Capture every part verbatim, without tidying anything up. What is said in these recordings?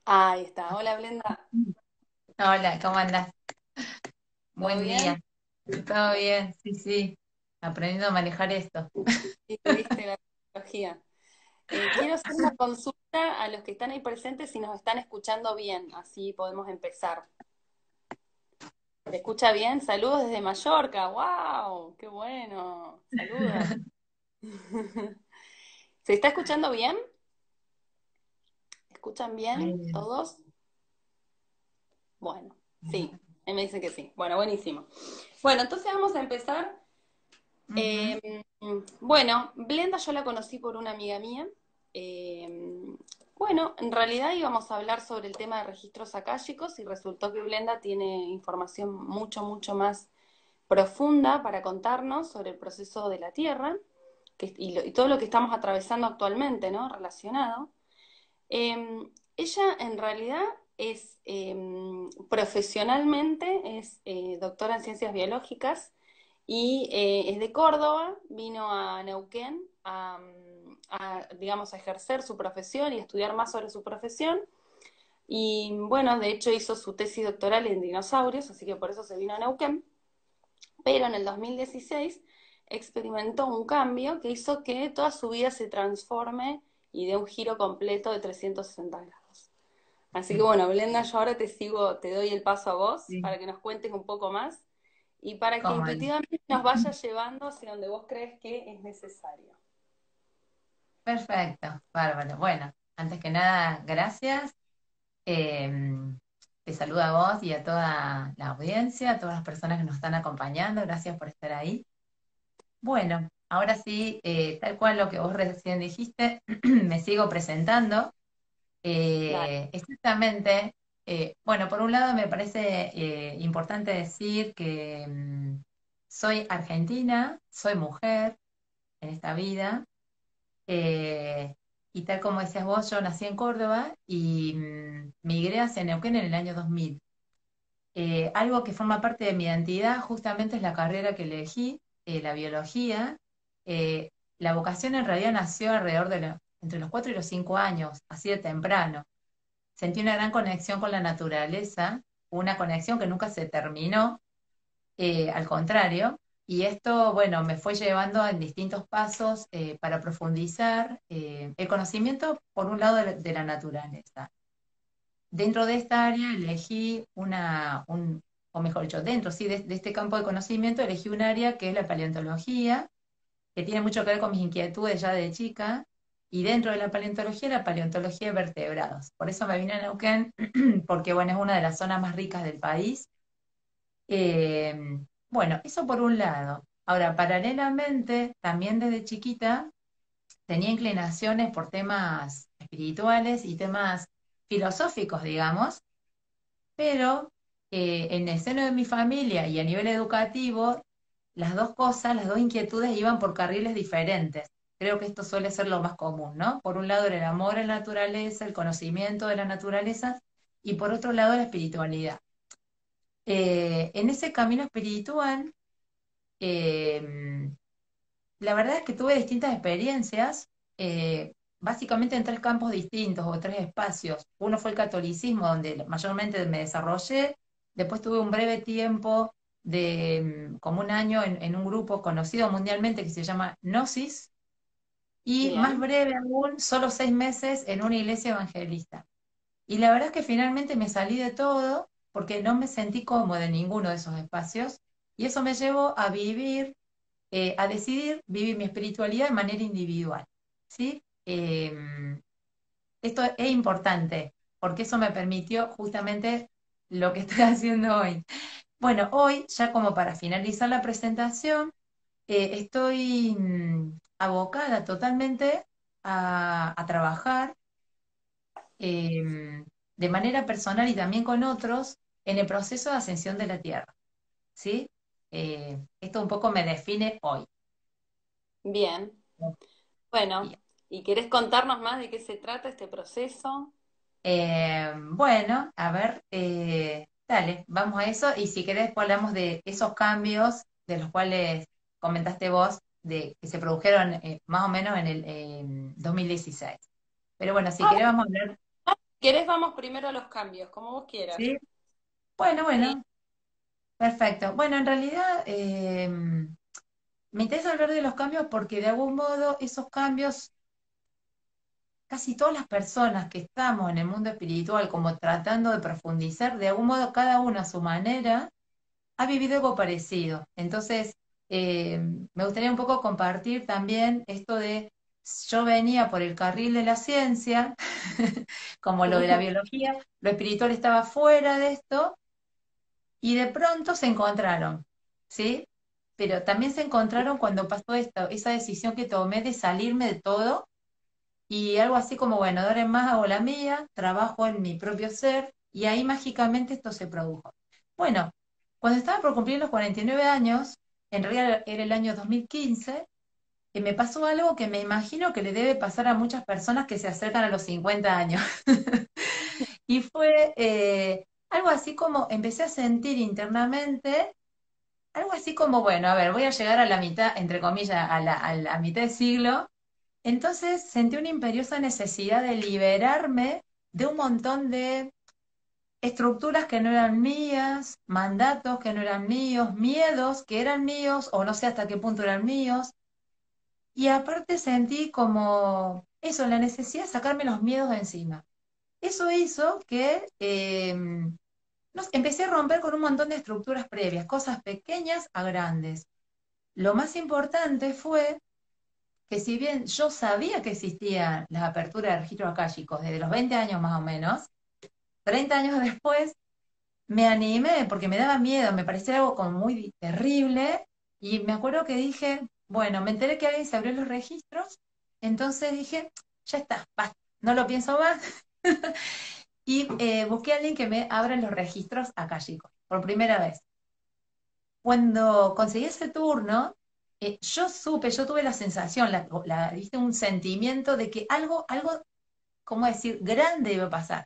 Ahí está. Hola, Blenda. Hola, ¿cómo andás? ¿Todo Buen bien? día. ¿Todo bien? Sí, sí. Aprendiendo a manejar esto. Sí, viste la tecnología. Eh, quiero hacer una consulta a los que están ahí presentes si nos están escuchando bien, así podemos empezar. ¿Se escucha bien? Saludos desde Mallorca. ¡Wow! ¡Qué bueno! Saludos. ¿Se está escuchando bien? ¿Escuchan Ahí bien bien. todos? Bueno, sí. Él me dice que sí. Bueno, buenísimo. Bueno, entonces vamos a empezar. Ujú. Eh, bueno, Blenda yo la conocí por una amiga mía. Eh, bueno, en realidad íbamos a hablar sobre el tema de registros akáshicos y resultó que Blenda tiene información mucho, mucho más profunda para contarnos sobre el proceso de la Tierra que, y, lo, y, todo lo que estamos atravesando actualmente, ¿no? Relacionado. Eh, ella en realidad es eh, profesionalmente, es eh, doctora en ciencias biológicas y eh, es de Córdoba, vino a Neuquén a, a, digamos, a ejercer su profesión y a estudiar más sobre su profesión. Y bueno, de hecho hizo su tesis doctoral en dinosaurios, así que por eso se vino a Neuquén. Pero en el dos mil dieciséis experimentó un cambio que hizo que toda su vida se transforme y dé un giro completo de trescientos sesenta grados. Así que bueno, Blenda, yo ahora te sigo, te doy el paso a vos Sí, para que nos cuentes un poco más y para que cómo no. intuitivamente nos vayas llevando hacia donde vos crees que es necesario. Perfecto, bárbaro. Bueno, antes que nada, gracias. Eh, Te saludo a vos y a toda la audiencia, a todas las personas que nos están acompañando. Gracias por estar ahí. Bueno, ahora sí, eh, tal cual lo que vos recién dijiste, me sigo presentando. Dale. Eh, exactamente. Eh, bueno, por un lado me parece eh, importante decir que mm, soy argentina, soy mujer en esta vida, eh, y tal como decías vos, yo nací en Córdoba y mm, migré hacia Neuquén en el año dos mil. Eh, algo que forma parte de mi identidad justamente es la carrera que elegí, eh, la biología. Eh, la vocación en realidad nació alrededor de lo- entre los cuatro y los cinco años, así de temprano. Sentí una gran conexión con la naturaleza, una conexión que nunca se terminó, eh, al contrario, y esto, bueno, me fue llevando en distintos pasos eh, para profundizar eh, el conocimiento, por un lado, de la, de la naturaleza. Dentro de esta área elegí una, un, o mejor dicho, dentro sí, de, de este campo de conocimiento elegí un área que es la paleontología, que tiene mucho que ver con mis inquietudes ya de chica, y dentro de la paleontología, la paleontología de vertebrados. Por eso me vine a Neuquén, porque bueno, es una de las zonas más ricas del país. Eh, bueno, eso por un lado. Ahora, paralelamente, también desde chiquita tenía inclinaciones por temas espirituales y temas filosóficos, digamos, pero eh, en el seno de mi familia y a nivel educativo, las dos cosas, las dos inquietudes iban por carriles diferentes. Creo que esto suele ser lo más común, ¿no? Por un lado era el amor a la naturaleza, el conocimiento de la naturaleza, y por otro lado la espiritualidad. Eh, en ese camino espiritual, eh, la verdad es que tuve distintas experiencias, eh, básicamente en tres campos distintos o tres espacios. Uno fue el catolicismo, donde mayormente me desarrollé. Después tuve un breve tiempo de mm, como un año en, en un grupo conocido mundialmente que se llama Gnosis. Y más Bien. breve aún, solo seis meses en una iglesia evangelista. Y la verdad es que finalmente me salí de todo porque no me sentí cómoda en ninguno de esos espacios. Y eso me llevó a vivir, eh, a decidir vivir mi espiritualidad de manera individual, ¿sí? Eh, Esto es importante porque eso me permitió justamente lo que estoy haciendo hoy. Bueno, hoy, ya como para finalizar la presentación, eh, estoy mm, abocada totalmente a, a trabajar eh, de manera personal y también con otros en el proceso de ascensión de la Tierra, ¿sí? Eh, esto un poco me define hoy. Bien. Bueno, Bien. ¿y querés contarnos más de qué se trata este proceso? Eh, bueno, a ver, eh, dale, vamos a eso. Y si querés, después hablamos de esos cambios de los cuales comentaste vos, de, que se produjeron eh, más o menos en el em, dos mil dieciséis. Pero bueno, si Ah, querés, vamos a hablar. querés vamos primero a los cambios, como vos quieras. ¿Sí? Bueno, Sí. bueno, perfecto. Bueno, en realidad eh, me interesa hablar de los cambios porque de algún modo esos cambios, casi todas las personas que estamos en el mundo espiritual, como tratando de profundizar, de algún modo cada uno a su manera, ha vivido algo parecido. Entonces, eh, me gustaría un poco compartir también esto de, yo venía por el carril de la ciencia, como lo de la biología, lo espiritual estaba fuera de esto, y de pronto se encontraron, ¿sí? Pero también se encontraron cuando pasó esto, esa decisión que tomé de salirme de todo y algo así como, bueno, de ahora en más hago la mía, trabajo en mi propio ser y ahí mágicamente esto se produjo. Bueno, cuando estaba por cumplir los cuarenta y nueve años, en realidad era el año dos mil quince, y me pasó algo que me imagino que le debe pasar a muchas personas que se acercan a los cincuenta años. Y fue eh, algo así como empecé a sentir internamente, algo así como, bueno, a ver, voy a llegar a la mitad, entre comillas, a la, a la mitad del siglo. Entonces sentí una imperiosa necesidad de liberarme de un montón de estructuras que no eran mías, mandatos que no eran míos, miedos que eran míos o no sé hasta qué punto eran míos. Y aparte sentí como eso, la necesidad de sacarme los miedos de encima. Eso hizo que eh, nos, empecé a romper con un montón de estructuras previas, cosas pequeñas a grandes. Lo más importante fue que si bien yo sabía que existían las aperturas de registros akáshicos desde los veinte años más o menos, treinta años después me animé porque me daba miedo, me parecía algo como muy terrible y me acuerdo que dije, bueno, me enteré que alguien se abrió los registros, entonces dije, ya está, basta, no lo pienso más y eh, busqué a alguien que me abra los registros akáshicos por primera vez. Cuando conseguí ese turno, eh, yo supe, yo tuve la sensación, la, la- ¿viste? Un sentimiento de que algo, algo, ¿cómo decir?, grande iba a pasar.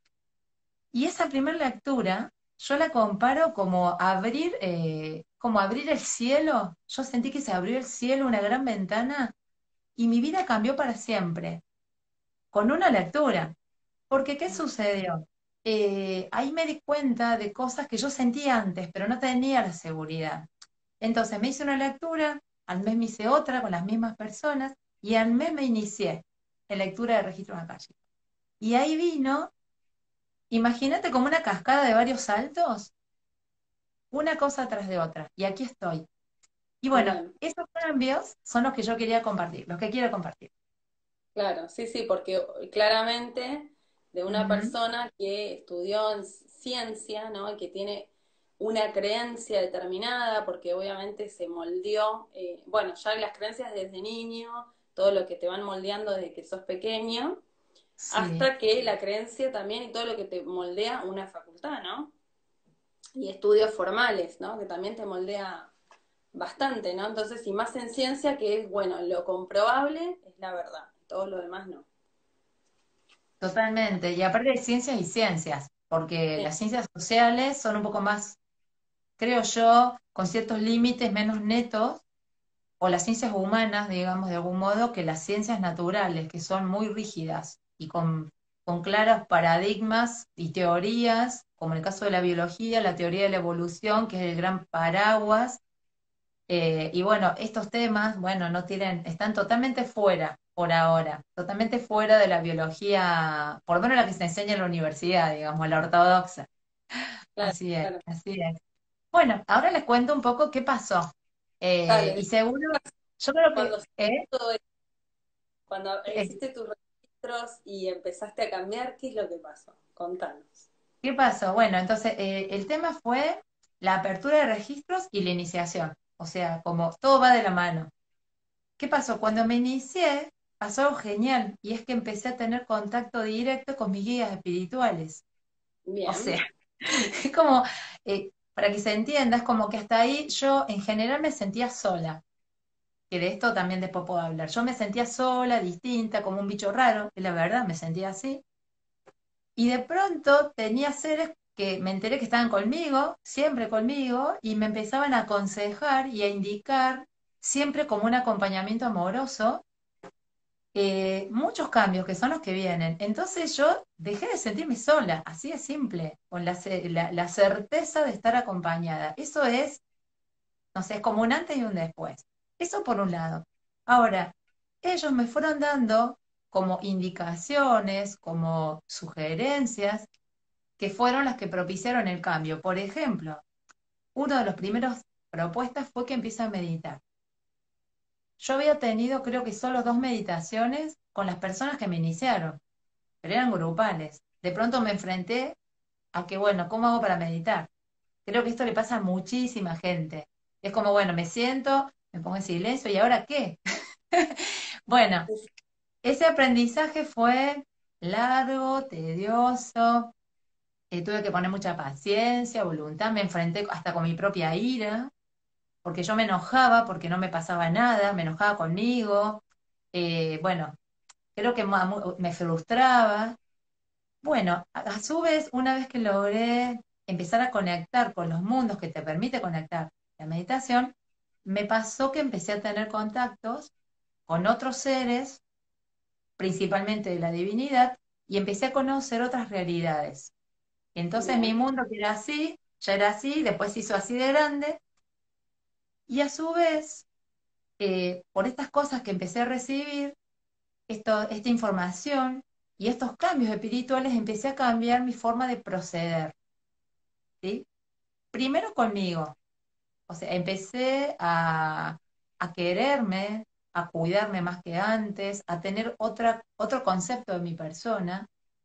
Y esa primera lectura, yo la comparo como abrir, eh, como abrir el cielo. Yo sentí que se abrió el cielo, una gran ventana, y mi vida cambió para siempre, con una lectura. Porque, ¿qué sucedió? Eh, ahí me di cuenta de cosas que yo sentía antes, pero no tenía la seguridad. Entonces me hice una lectura, al mes me hice otra con las mismas personas, y al mes me inicié en lectura de registros akáshicos. Y ahí vino, imagínate como una cascada de varios saltos, una cosa tras de otra. Y aquí estoy. Y bueno, Bien. esos cambios son los que yo quería compartir, los que quiero compartir. Claro, sí, sí, porque claramente de una Ujú. persona que estudió en ciencia, ¿no? Y que tiene una creencia determinada, porque obviamente se moldeó, eh, bueno, ya las creencias desde niño, todo lo que te van moldeando desde que sos pequeño, Sí, hasta que la creencia también y todo lo que te moldea una facultad, ¿no? Y estudios formales, ¿no? Que también te moldea bastante, ¿no? Entonces, y más en ciencia, que es, bueno, lo comprobable es la verdad, todo lo demás no. totalmente. Y aparte de ciencias y ciencias, porque Sí, las ciencias sociales son un poco más, creo yo, con ciertos límites menos netos o las ciencias humanas, digamos, de algún modo, que las ciencias naturales, que son muy rígidas y con, con claros paradigmas y teorías, como en el caso de la biología, la teoría de la evolución, que es el gran paraguas. Eh, y bueno, estos temas, bueno, no tienen, están totalmente fuera por ahora, totalmente fuera de la biología, por lo menos la que se enseña en la universidad, digamos, la ortodoxa. claro, Así es, claro. así es. Bueno, ahora les cuento un poco qué pasó. Eh, y Dale, seguro, yo creo que, cuando, ¿eh? todo esto, cuando ¿Qué, hiciste tus registros y empezaste a cambiar, ¿qué es lo que pasó? Contanos. qué pasó? Bueno, entonces eh, el tema fue la apertura de registros y la iniciación. O sea, como todo va de la mano. ¿Qué pasó? Cuando me inicié, pasó algo genial y es que empecé a tener contacto directo con mis guías espirituales. O sea, Bien, es como, eh, para que se entienda, es como que hasta ahí yo en general me sentía sola, que de esto también después puedo hablar. Yo me sentía sola, distinta, como un bicho raro, y la verdad me sentía así. Y de pronto tenía seres que me enteré que estaban conmigo, siempre conmigo, y me empezaban a aconsejar y a indicar, siempre como un acompañamiento amoroso, eh, muchos cambios que son los que vienen. Entonces yo dejé de sentirme sola, así de simple, con la, ce- la, la certeza de estar acompañada. Eso es, no sé, es como un antes y un después. Eso por un lado. Ahora, ellos me fueron dando como indicaciones, como sugerencias, que fueron las que propiciaron el cambio. Por ejemplo, uno de los primeros propuestas fue que empiece a meditar. Yo había tenido, creo que solo dos meditaciones con las personas que me iniciaron, pero eran grupales. De pronto me enfrenté a que, bueno, ¿cómo hago para meditar? Creo que esto le pasa a muchísima gente. Es como, bueno, me siento, me pongo en silencio, ¿y ahora qué? Bueno, ese aprendizaje fue largo, tedioso, eh, tuve que poner mucha paciencia, voluntad, me enfrenté hasta con mi propia ira, porque yo me enojaba porque no me pasaba nada, me enojaba conmigo, eh, bueno, creo que ma- mu- me frustraba. Bueno, a, a su vez, una vez que logré empezar a conectar con los mundos que te permite conectar la meditación, me pasó que empecé a tener contactos con otros seres, principalmente de la divinidad, y empecé a conocer otras realidades. Entonces mi Bien, mundo que era así, ya era así, después se hizo así de grande, y a su vez, eh, por estas cosas que empecé a recibir, esto, esta información y estos cambios espirituales, empecé a cambiar mi forma de proceder, ¿sí? Primero conmigo, o sea, empecé a, a quererme, a cuidarme más que antes, a tener otra, otro concepto de mi persona,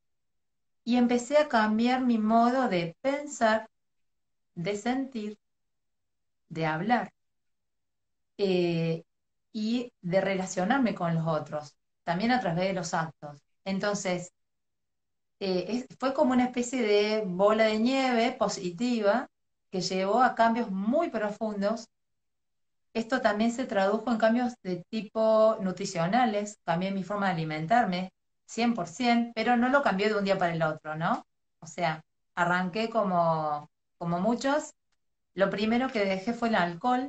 y empecé a cambiar mi modo de pensar, de sentir, de hablar, eh, y de relacionarme con los otros, también a través de los actos. Entonces, eh, es- fue como una especie de bola de nieve positiva que llevó a cambios muy profundos. Esto también se tradujo en cambios de tipo nutricionales, cambié mi forma de alimentarme cien por ciento, pero no lo cambié de un día para el otro, ¿no? O sea, arranqué como, como muchos. Lo primero que dejé fue el alcohol.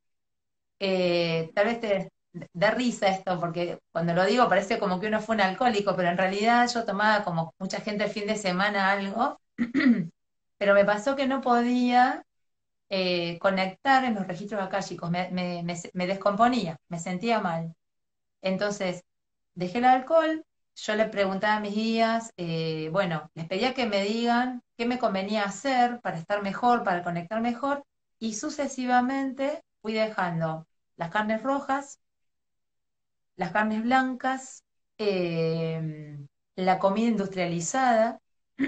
Eh, tal vez te da risa esto, porque cuando lo digo parece como que uno fue un alcohólico, pero en realidad yo tomaba como mucha gente el fin de semana algo, pero me pasó que no podía eh, conectar en los registros akáshicos, me, me, me, me descomponía, me sentía mal. Entonces, dejé el alcohol, yo le preguntaba a mis guías, eh, bueno, les pedía que me digan qué me convenía hacer para estar mejor, para conectar mejor, y sucesivamente fui dejando las carnes rojas, las carnes blancas, eh, la comida industrializada,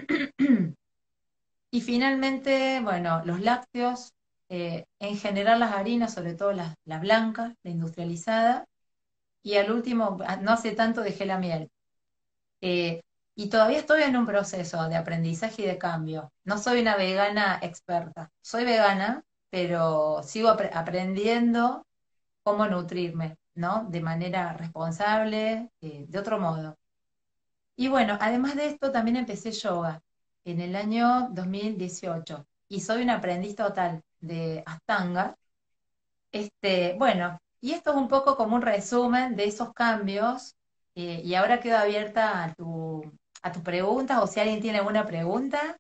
y finalmente, bueno, los lácteos, eh, en general las harinas, sobre todo las, la blanca, la industrializada, y al último, no hace tanto dejé la miel. Eh, y todavía estoy en un proceso de aprendizaje y de cambio. No soy una vegana experta. Soy vegana, pero sigo apre- aprendiendo cómo nutrirme, ¿no? De manera responsable, eh, de otro modo. Y bueno, además de esto, también empecé yoga en el año dos mil dieciocho y soy un aprendiz total de Ashtanga. Este, bueno, y esto es un poco como un resumen de esos cambios, eh, y ahora quedo abierta a tu, a tus preguntas o si alguien tiene alguna pregunta.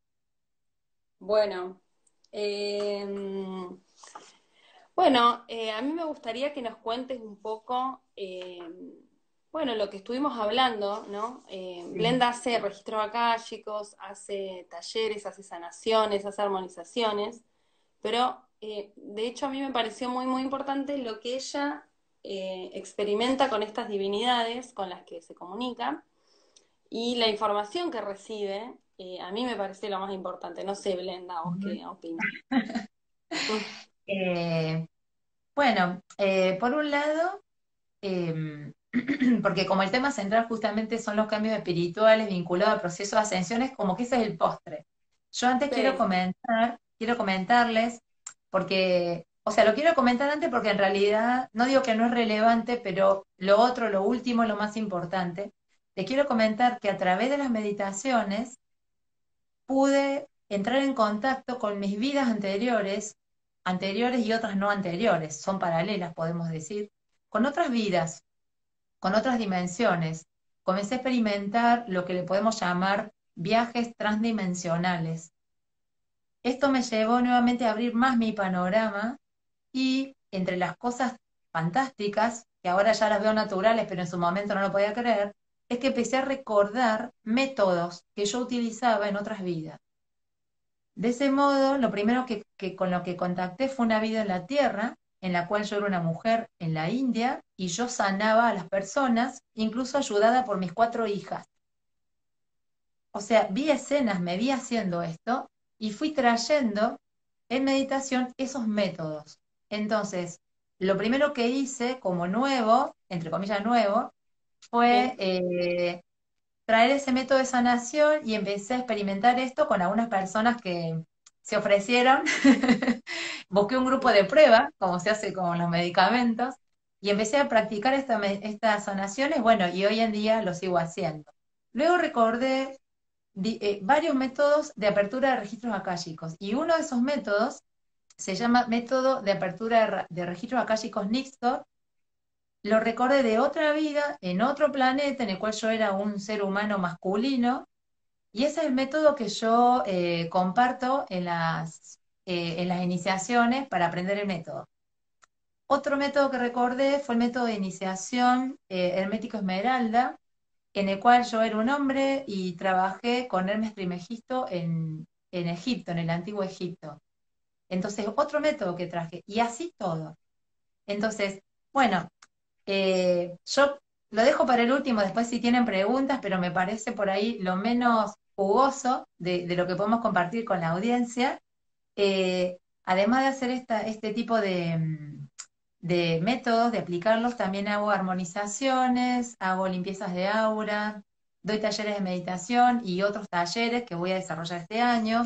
bueno. em, Bueno, eh, a mí me gustaría que nos cuentes un poco, eh, bueno, lo que estuvimos hablando, ¿no? Eh, Sí. Blenda hace registros akáshicos, hace talleres, hace sanaciones, hace armonizaciones, pero eh, de hecho a mí me pareció muy, muy importante lo que ella eh, experimenta con estas divinidades con las que se comunica y la información que recibe, eh, a mí me parece lo más importante. No sé, Blenda, ¿vos Ujú. qué opinas? Eh, bueno, eh, por un lado, eh, porque como el tema central justamente son los cambios espirituales vinculados al proceso de ascensión, es como que ese es el postre. Yo antes quiero Sí. comentar, quiero comentarles, porque, o sea, lo quiero comentar antes porque en realidad, no digo que no es relevante, pero lo otro, lo último, lo más importante, les quiero comentar que a través de las meditaciones pude entrar en contacto con mis vidas anteriores, anteriores y otras no anteriores, son paralelas, podemos decir, con otras vidas. con otras dimensiones. Comencé a experimentar lo que le podemos llamar viajes transdimensionales. Esto me llevó nuevamente a abrir más mi panorama y entre las cosas fantásticas, que ahora ya las veo naturales, pero en su momento no lo podía creer, es que empecé a recordar métodos que yo utilizaba en otras vidas. De ese modo, lo primero que, que con lo que contacté fue una vida en la Tierra, en la cual yo era una mujer en la India y yo sanaba a las personas, incluso ayudada por mis cuatro hijas. O sea, vi escenas, me vi haciendo esto y fui trayendo en meditación esos métodos. Entonces, lo primero que hice como nuevo, entre comillas nuevo, fue Sí. eh, traer ese método de sanación y empecé a experimentar esto con algunas personas que se ofrecieron. Busqué un grupo de prueba, como se hace con los medicamentos, y empecé a practicar esta, estas sanaciones, bueno, y hoy en día lo sigo haciendo. Luego recordé di- eh, varios métodos de apertura de registros akáshicos, y uno de esos métodos se llama método de apertura de, ra- de registros akáshicos Nixtor. Lo recordé de otra vida, en otro planeta, en el cual yo era un ser humano masculino, y ese es el método que yo eh, comparto en las, eh, en las iniciaciones para aprender el método. Otro método que recordé fue el método de iniciación eh, hermético Esmeralda, en el cual yo era un hombre y trabajé con Hermes Trismegisto en, en Egipto, en el antiguo Egipto. Entonces, otro método que traje, y así todo. Entonces, bueno, eh, yo lo dejo para el último, después si tienen preguntas, pero me parece por ahí lo menos jugoso de, de lo que podemos compartir con la audiencia. Eh, además de hacer esta, este tipo de, mm, de métodos, de aplicarlos, también hago armonizaciones, hago limpiezas de aura, doy talleres de meditación y otros talleres que voy a desarrollar este año.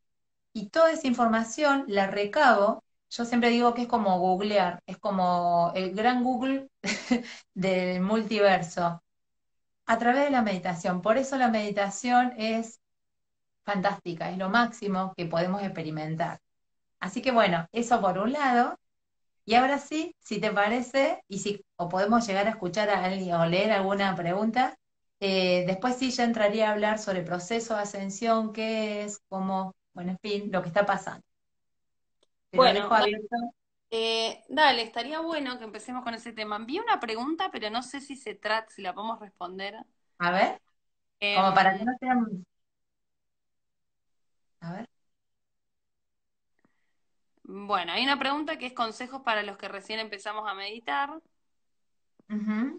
Y toda esa información la recabo, yo siempre digo que es como googlear, es como el gran Google del multiverso, a través de la meditación. Por eso la meditación es fantástica, es lo máximo que podemos experimentar. Así que bueno, eso por un lado. Y ahora sí, si te parece, y si o podemos llegar a escuchar a alguien o leer alguna pregunta, eh, después sí ya entraría a hablar sobre el proceso de ascensión, qué es, cómo, bueno, en fin, lo que está pasando. Te lo Bueno, dejo da- abierto. eh, dale, estaría bueno que empecemos con ese tema. Vi una pregunta, pero no sé si se trata, si la podemos responder. A ver, como para que Em, no sean... A ver. bueno, hay una pregunta que es consejos para los que recién empezamos a meditar. Ujú.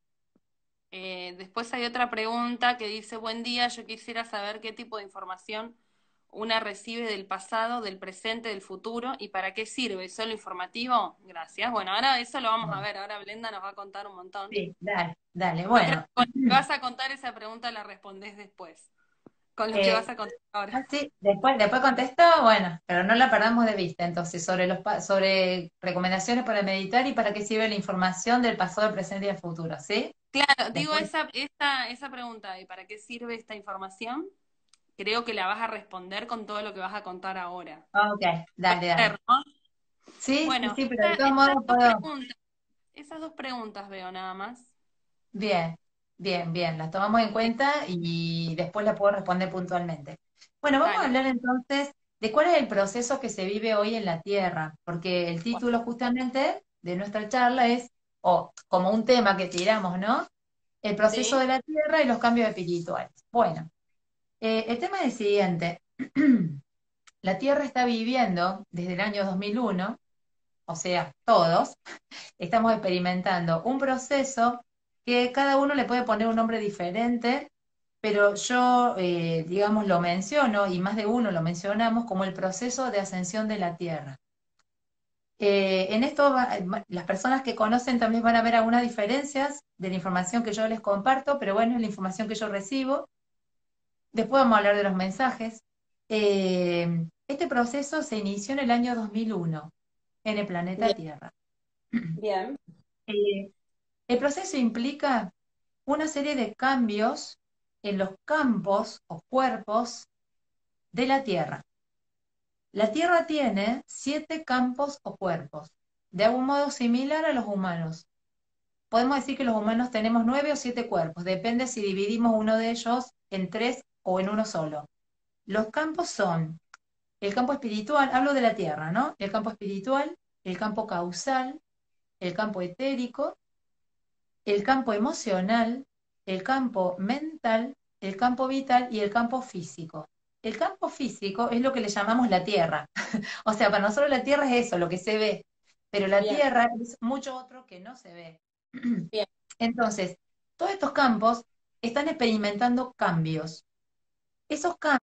Eh, después hay otra pregunta que dice, buen día, yo quisiera saber qué tipo de información una recibe del pasado, del presente, del futuro y para qué sirve. ¿Solo informativo? Gracias. Bueno, ahora eso lo vamos a Bueno, ver. Ahora Blenda nos va a contar un montón. sí, dale, dale. Yo creo Bueno, que con lo que vas a contar esa pregunta la respondés después. Con lo que eh, vas a contar ahora. ah, sí, después, después contesto, bueno, pero no la perdamos de vista. Entonces, sobre los pa- sobre recomendaciones para meditar y para qué sirve la información del pasado, el presente y el futuro, ¿sí? Claro, digo Después, esa, esa, esa pregunta de para qué sirve esta información, creo que la vas a responder con todo lo que vas a contar ahora. ok, Puede dale, dale. ser, ¿no? Sí, sí, Bueno, sí, pero de esta- todos estas modos dos puedo. preguntas, esas dos preguntas veo nada más. Bien, bien, bien, las tomamos en Sí, cuenta y después la puedo responder puntualmente. Bueno, vamos a dale. hablar entonces de cuál es el proceso que se vive hoy en la Tierra, porque el Bueno, título justamente de nuestra charla es, o como un tema que tiramos, ¿no? El proceso sí, de la Tierra y los cambios espirituales. Bueno, eh, el tema es el siguiente. La Tierra está viviendo desde el año dos mil uno, o sea, todos, estamos experimentando un proceso que cada uno le puede poner un nombre diferente, pero yo, eh, digamos, lo menciono, y más de uno lo mencionamos, como el proceso de ascensión de la Tierra. Eh, en esto, va- las personas que conocen también van a ver algunas diferencias de la información que yo les comparto, pero bueno, es la información que yo recibo. Después vamos a hablar de los mensajes. Eh, este proceso se inició en el año dos mil uno en el planeta bien, Tierra. bien, Eh, el proceso implica una serie de cambios en los campos o cuerpos de la Tierra. La Tierra tiene siete campos o cuerpos, de algún modo similar a los humanos. podemos decir que los humanos tenemos nueve o siete cuerpos, depende si dividimos uno de ellos en tres o en uno solo. Los campos son el campo espiritual, hablo de la Tierra, ¿no? El campo espiritual, el campo causal, el campo etérico, el campo emocional, el campo mental, el campo vital y el campo físico. El campo físico es lo que le llamamos la Tierra. O sea, para nosotros la Tierra es eso, lo que se ve, pero la Bien, Tierra es mucho otro que no se ve. bien, Entonces, todos estos campos están experimentando cambios. Esos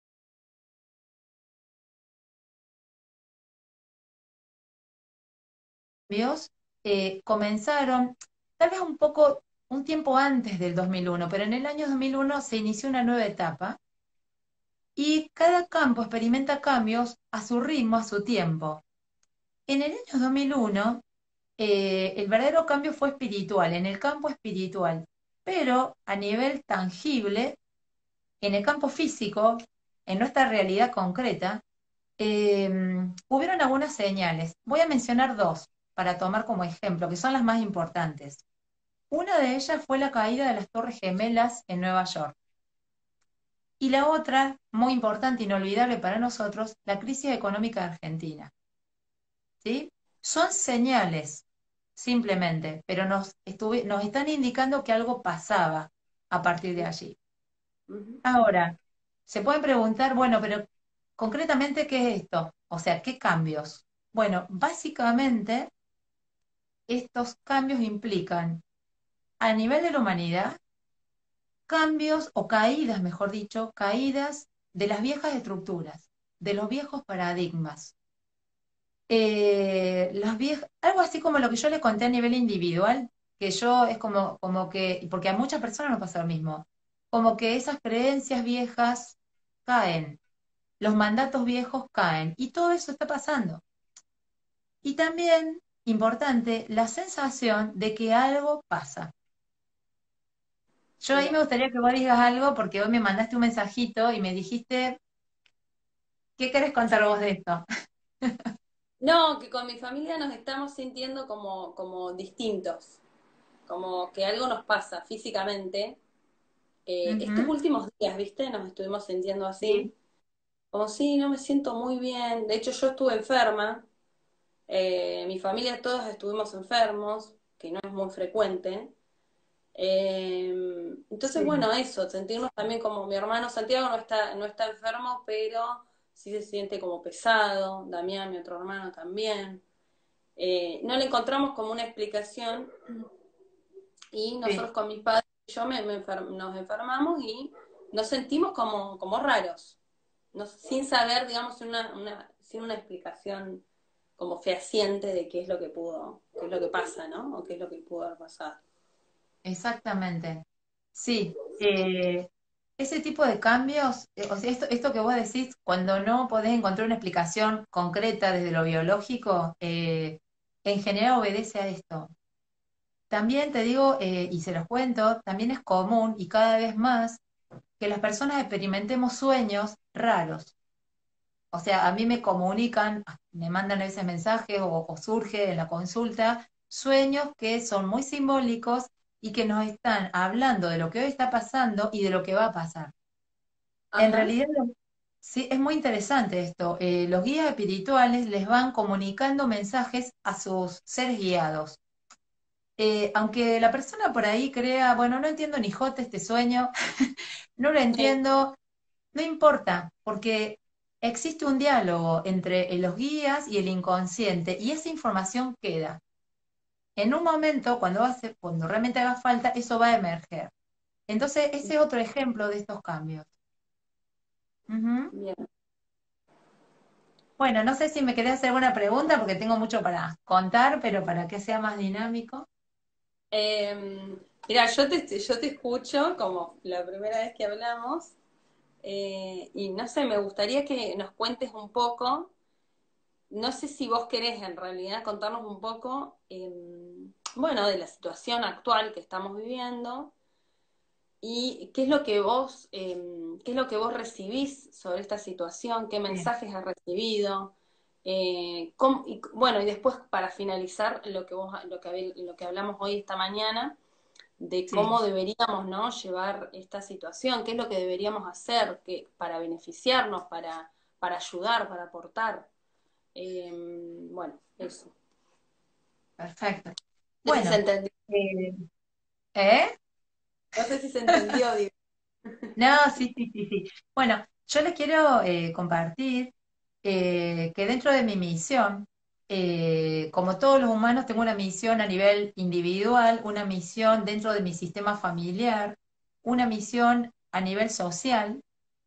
cambios eh, comenzaron tal vez un poco, un tiempo antes del dos mil uno, pero en el año dos mil uno se inició una nueva etapa y cada campo experimenta cambios a su ritmo, a su tiempo. En el año dos mil uno, eh, el verdadero cambio fue espiritual, en el campo espiritual, pero a nivel tangible, en el campo físico, en nuestra realidad concreta, eh, hubieron algunas señales. Voy a mencionar dos para tomar como ejemplo, que son las más importantes. Una de ellas fue la caída de las Torres Gemelas en Nueva York. Y la otra, muy importante, inolvidable para nosotros, la crisis económica de Argentina. ¿Sí? Son señales, simplemente, pero nos, estuvi- nos están indicando que algo pasaba a partir de allí. ujú, Ahora, se pueden preguntar, bueno, pero concretamente, ¿qué es esto? O sea, ¿qué cambios? Bueno, básicamente estos cambios implican a nivel de la humanidad cambios o caídas, mejor dicho, caídas de las viejas estructuras, de los viejos paradigmas. Eh, las viejas, algo así como lo que yo les conté a nivel individual, que yo es como, como que, porque a muchas personas nos pasa lo mismo, como que esas creencias viejas caen, los mandatos viejos caen, y todo eso está pasando. Y también, importante, la sensación de que algo pasa. Yo ahí bien. me gustaría que vos digas algo porque hoy me mandaste un mensajito y me dijiste, ¿qué querés contar vos de esto? No, que con mi familia nos estamos sintiendo como, como distintos, como que algo nos pasa físicamente. Eh, estos Ujú, últimos días, ¿viste? Nos estuvimos sintiendo sí, así, como sí, no me siento muy bien. De hecho, yo estuve enferma, eh, mi familia todos estuvimos enfermos, que no es muy frecuente. Eh, entonces, sí, bueno, eso, sentirnos también como mi hermano Santiago no está, no está enfermo, pero sí se siente como pesado, Damián, mi otro hermano también. Eh, no le encontramos como una explicación y nosotros sí, con mis padres y yo me, me enfer nos enfermamos y nos sentimos como, como raros, no, sin saber, digamos, una, una, sin una explicación como fehaciente de qué es lo que pudo, qué es lo que pasa, ¿no? O qué es lo que pudo haber pasado. exactamente. Sí, eh, ese tipo de cambios, eh, o sea, esto, esto que vos decís, cuando no podés encontrar una explicación concreta desde lo biológico, eh, en general obedece a esto. También te digo, eh, y se los cuento, también es común y cada vez más que las personas experimentemos sueños raros. O sea, a mí me comunican, me mandan a veces mensajes o, o surge en la consulta sueños que son muy simbólicos y que nos están hablando de lo que hoy está pasando y de lo que va a pasar. En Ajá. realidad, lo- sí, es muy interesante esto. Eh, los guías espirituales les van comunicando mensajes a sus seres guiados. Eh, aunque la persona por ahí crea, bueno, no entiendo ni jote este sueño, no lo Sí. entiendo, no importa, porque existe un diálogo entre los guías y el inconsciente y esa información queda. En un momento, cuando, va a ser- cuando realmente haga falta, eso va a emerger. Entonces, ese es otro ejemplo de estos cambios. Ujú. Bien. Bueno, no sé si me querés hacer alguna pregunta porque tengo mucho para contar, pero para que sea más dinámico. Eh, mira, yo te, yo te escucho como la primera vez que hablamos, eh, y no sé, me gustaría que nos cuentes un poco, no sé si vos querés en realidad contarnos un poco, eh, bueno, de la situación actual que estamos viviendo y qué es lo que vos, eh, qué es lo que vos recibís sobre esta situación, qué Sí. mensajes has recibido, Eh, cómo- y, bueno, y después para finalizar lo que vos, lo que, habe- lo que hablamos hoy esta mañana, de Sí, cómo deberíamos, ¿no?, llevar esta situación, qué es lo que deberíamos hacer que, para beneficiarnos, para, para ayudar, para aportar. Eh, bueno, eso. perfecto. No sé si se Bueno, entendió. eh, ¿eh? No sé si se entendió, digo. No, sí, sí, sí, sí. Bueno, yo les quiero eh, compartir eh, que dentro de mi misión, eh, como todos los humanos, tengo una misión a nivel individual, una misión dentro de mi sistema familiar, una misión a nivel social.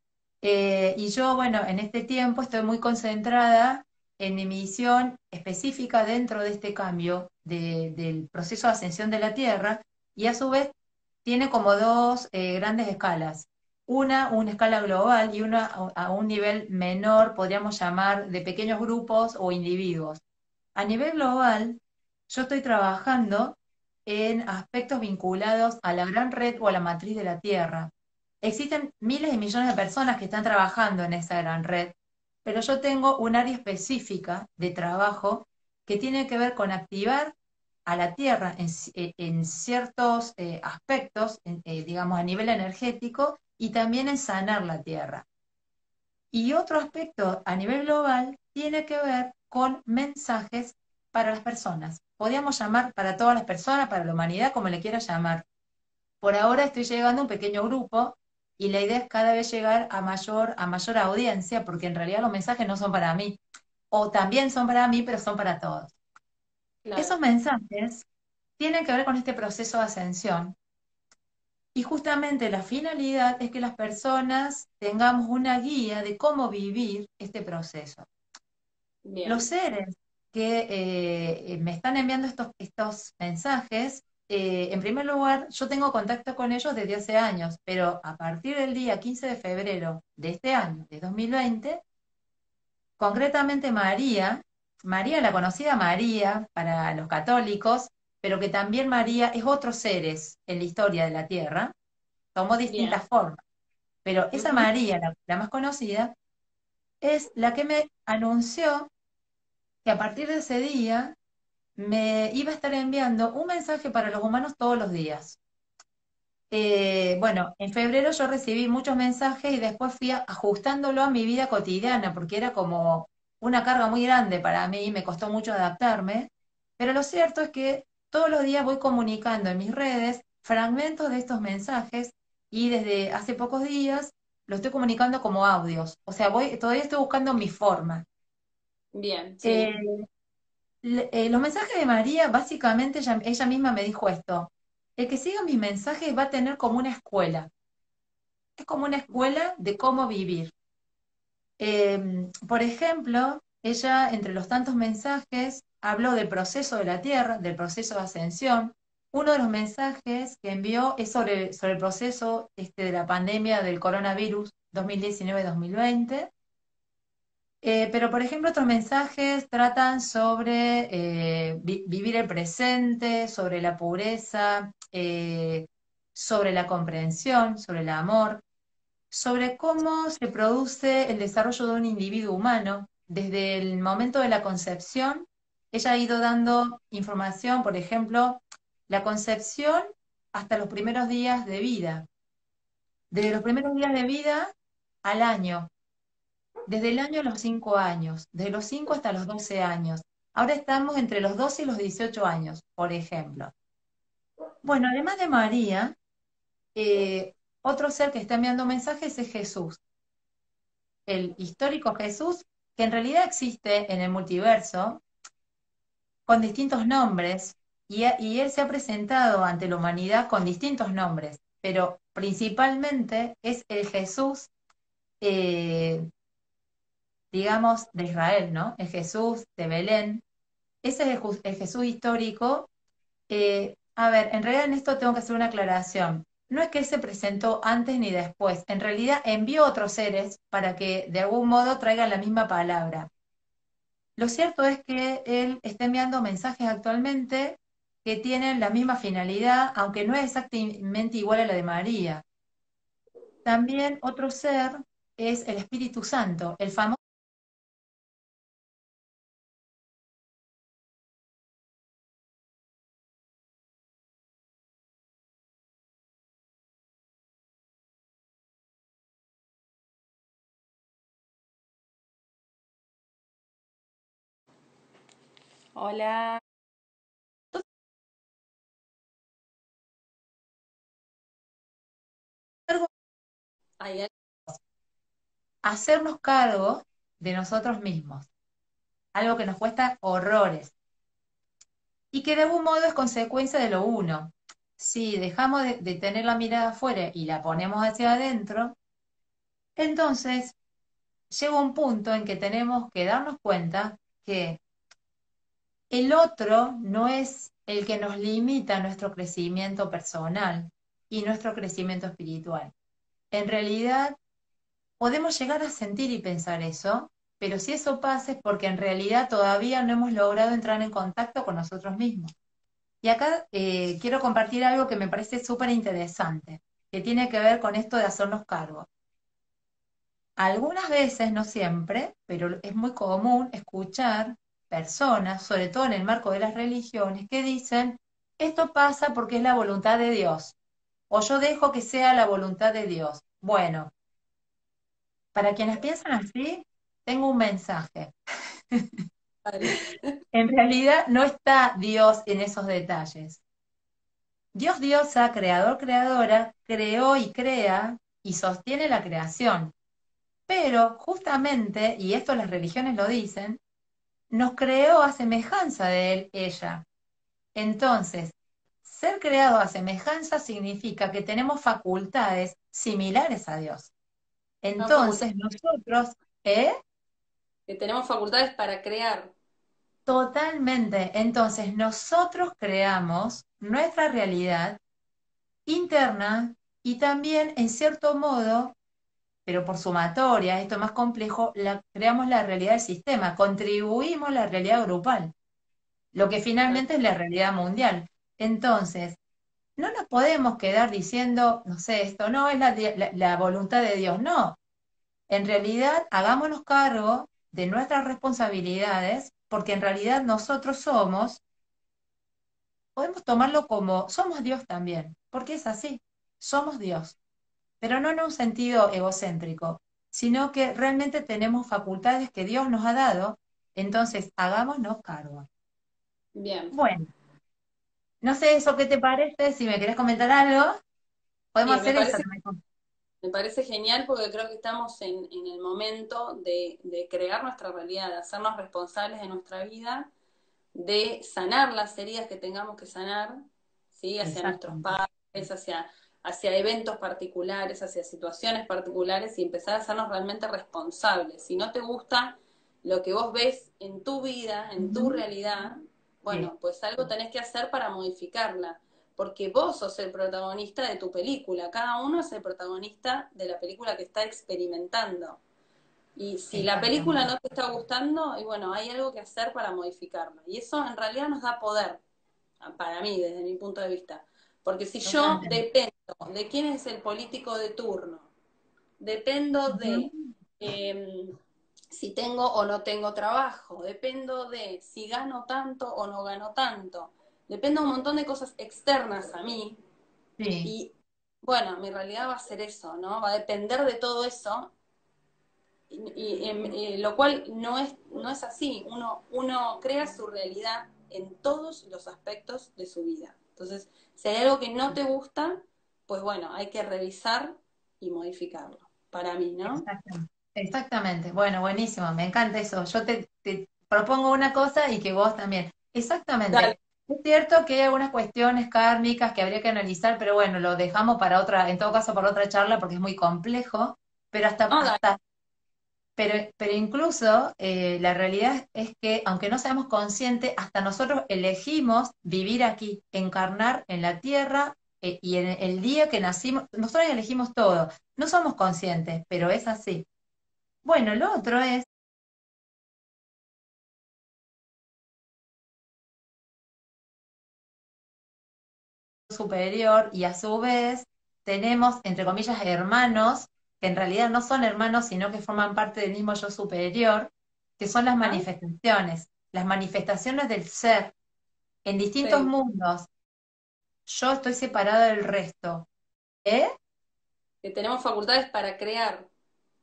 Eh, y yo, bueno, en este tiempo estoy muy concentrada en mi misión específica dentro de este cambio de- del proceso de ascensión de la Tierra, y a su vez tiene como dos eh, grandes escalas. Una, una escala global, y una a a un nivel menor, podríamos llamar de pequeños grupos o individuos. A nivel global, yo estoy trabajando en aspectos vinculados a la gran red o a la matriz de la Tierra. Existen miles y millones de personas que están trabajando en esa gran red, pero yo tengo un área específica de trabajo que tiene que ver con activar a la Tierra en, ci- eh, en ciertos eh, aspectos, en, eh, digamos, a nivel energético, y también en sanar la Tierra. Y otro aspecto a nivel global tiene que ver con mensajes para las personas. Podríamos llamar para todas las personas, para la humanidad, como le quiera llamar. Por ahora estoy llegando a un pequeño grupo, y la idea es cada vez llegar a mayor, a mayor audiencia, porque en realidad los mensajes no son para mí, o también son para mí, pero son para todos. Claro, Esos mensajes tienen que ver con este proceso de ascensión, y justamente la finalidad es que las personas tengamos una guía de cómo vivir este proceso. Los bien, seres que eh, eh, me están enviando estos, estos mensajes, eh, en primer lugar, yo tengo contacto con ellos desde hace años, pero a partir del día quince de febrero de este año, de dos mil veinte, concretamente María, María, la conocida María para los católicos, pero que también María es otros seres en la historia de la Tierra, tomó bien. distintas formas, pero esa Ujú. María, la, la más conocida, es la que me anunció que a partir de ese día me iba a estar enviando un mensaje para los humanos todos los días. Eh, bueno, en febrero yo recibí muchos mensajes y después fui a- ajustándolo a mi vida cotidiana, porque era como una carga muy grande para mí, me costó mucho adaptarme, pero lo cierto es que todos los días voy comunicando en mis redes fragmentos de estos mensajes, y desde hace pocos días lo estoy comunicando como audios, o sea, voy, todavía estoy buscando mi forma. Bien, Eh, sí, le- eh, los mensajes de María, básicamente ella, ella misma me dijo esto: el que siga mis mensajes va a tener como una escuela, es como una escuela de cómo vivir. Eh, por ejemplo, ella, entre los tantos mensajes, habló del proceso de la Tierra, del proceso de ascensión. Uno de los mensajes que envió es sobre, sobre el proceso este, de la pandemia del coronavirus dos mil diecinueve-dos mil veinte. Eh, pero, por ejemplo, otros mensajes tratan sobre eh, vi- vivir el presente, sobre la pureza, eh, sobre la comprensión, sobre el amor, sobre cómo se produce el desarrollo de un individuo humano. Desde el momento de la concepción, ella ha ido dando información, por ejemplo, la concepción hasta los primeros días de vida, desde los primeros días de vida al año, desde el año a los cinco años, de los cinco hasta los doce años. Ahora estamos entre los doce y los dieciocho años, por ejemplo. Bueno, además de María, eh, otro ser que está enviando mensajes es Jesús, el histórico Jesús, que en realidad existe en el multiverso con distintos nombres, y, a- y él se ha presentado ante la humanidad con distintos nombres, pero principalmente es el Jesús, eh, digamos, de Israel, ¿no? El Jesús de Belén. Ese es el, Ju- el Jesús histórico. Eh, a ver, en realidad en esto tengo que hacer una aclaración. No es que él se presentó antes ni después, en realidad envió otros seres para que de algún modo traigan la misma palabra. Lo cierto es que él está enviando mensajes actualmente que tienen la misma finalidad, aunque no es exactamente igual a la de María. También otro ser es el Espíritu Santo, el famoso Hola. Ay, Hacernos cargo de nosotros mismos, algo que nos cuesta horrores y que de algún modo es consecuencia de lo uno. Si dejamos de, de tener la mirada afuera y la ponemos hacia adentro, entonces llega un punto en que tenemos que darnos cuenta que el otro no es el que nos limita nuestro crecimiento personal y nuestro crecimiento espiritual. En realidad, podemos llegar a sentir y pensar eso, pero si eso pasa es porque en realidad todavía no hemos logrado entrar en contacto con nosotros mismos. Y acá eh, quiero compartir algo que me parece súper interesante, que tiene que ver con esto de hacernos cargo. Algunas veces, no siempre, pero es muy común escuchar personas, sobre todo en el marco de las religiones, que dicen, esto pasa porque es la voluntad de Dios, o yo dejo que sea la voluntad de Dios. Bueno, para quienes piensan así, tengo un mensaje. dale. En realidad no está Dios en esos detalles. Dios diosa, creador, creadora, creó y crea y sostiene la creación. Pero justamente, y esto las religiones lo dicen, nos creó a semejanza de él, ella. Entonces, ser creado a semejanza significa que tenemos facultades similares a Dios. Tenemos facultades, Entonces, nosotros, ¿eh? que tenemos facultades para crear. Totalmente. Entonces, nosotros creamos nuestra realidad interna y también, en cierto modo, pero por sumatoria, esto es más complejo, la, creamos la realidad del sistema, contribuimos a la realidad grupal, lo que finalmente es la realidad mundial. Entonces, no nos podemos quedar diciendo, no sé, esto no es la, la, la voluntad de Dios, no. En realidad, hagámonos cargo de nuestras responsabilidades, porque en realidad nosotros somos, podemos tomarlo como, somos Dios también, porque es así, somos Dios, pero no en un sentido egocéntrico, sino que realmente tenemos facultades que Dios nos ha dado, entonces hagámonos cargo. Bien. Bueno, no sé eso qué te parece, si me querés comentar algo, podemos Sí, me hacer eso. parece, que me con- me parece genial porque creo que estamos en, en el momento de, de crear nuestra realidad, de hacernos responsables de nuestra vida, de sanar las heridas que tengamos que sanar, ¿sí? Hacia nuestros Exactamente, padres, hacia, hacia eventos particulares, hacia situaciones particulares y empezar a hacernos realmente responsables. Si no te gusta lo que vos ves en tu vida, en tu ujú, realidad, sí, bueno, pues algo tenés que hacer para modificarla, porque vos sos el protagonista de tu película, cada uno es el protagonista de la película que está experimentando. Y si la película exactamente, no te está gustando, y bueno, hay algo que hacer para modificarla. Y eso en realidad nos da poder, para mí, desde mi punto de vista. Porque si yo totalmente. dependo de quién es el político de turno, dependo Ujú, de eh, si tengo o no tengo trabajo, dependo de si gano tanto o no gano tanto, dependo de un montón de cosas externas a mí. sí, Y bueno, mi realidad va a ser eso, ¿no? Va a depender de todo eso y, y, y, lo cual no es, no es así. Uno, uno crea su realidad en todos los aspectos de su vida. Entonces, si hay algo que no te gusta, pues bueno, hay que revisar y modificarlo. Para mí, ¿no? exactamente. Exactamente. Bueno, buenísimo, me encanta eso. Yo te, te propongo una cosa y que vos también. Dale. Exactamente. Es cierto que hay algunas cuestiones kármicas que habría que analizar, pero bueno, lo dejamos para otra, en todo caso para otra charla porque es muy complejo, pero hasta, No, dale. hasta, pero, pero incluso eh, la realidad es que aunque no seamos conscientes, hasta nosotros elegimos vivir aquí, encarnar en la tierra eh, y en el día que nacimos, nosotros elegimos todo. No somos conscientes, pero es así. Bueno, lo otro es superior y a su vez tenemos, entre comillas, hermanos, que en realidad no son hermanos, sino que forman parte del mismo yo superior, que son las Ajá. manifestaciones, las manifestaciones del ser en distintos Sí. mundos. Yo estoy separado del resto. ¿Eh? Que tenemos facultades para crear.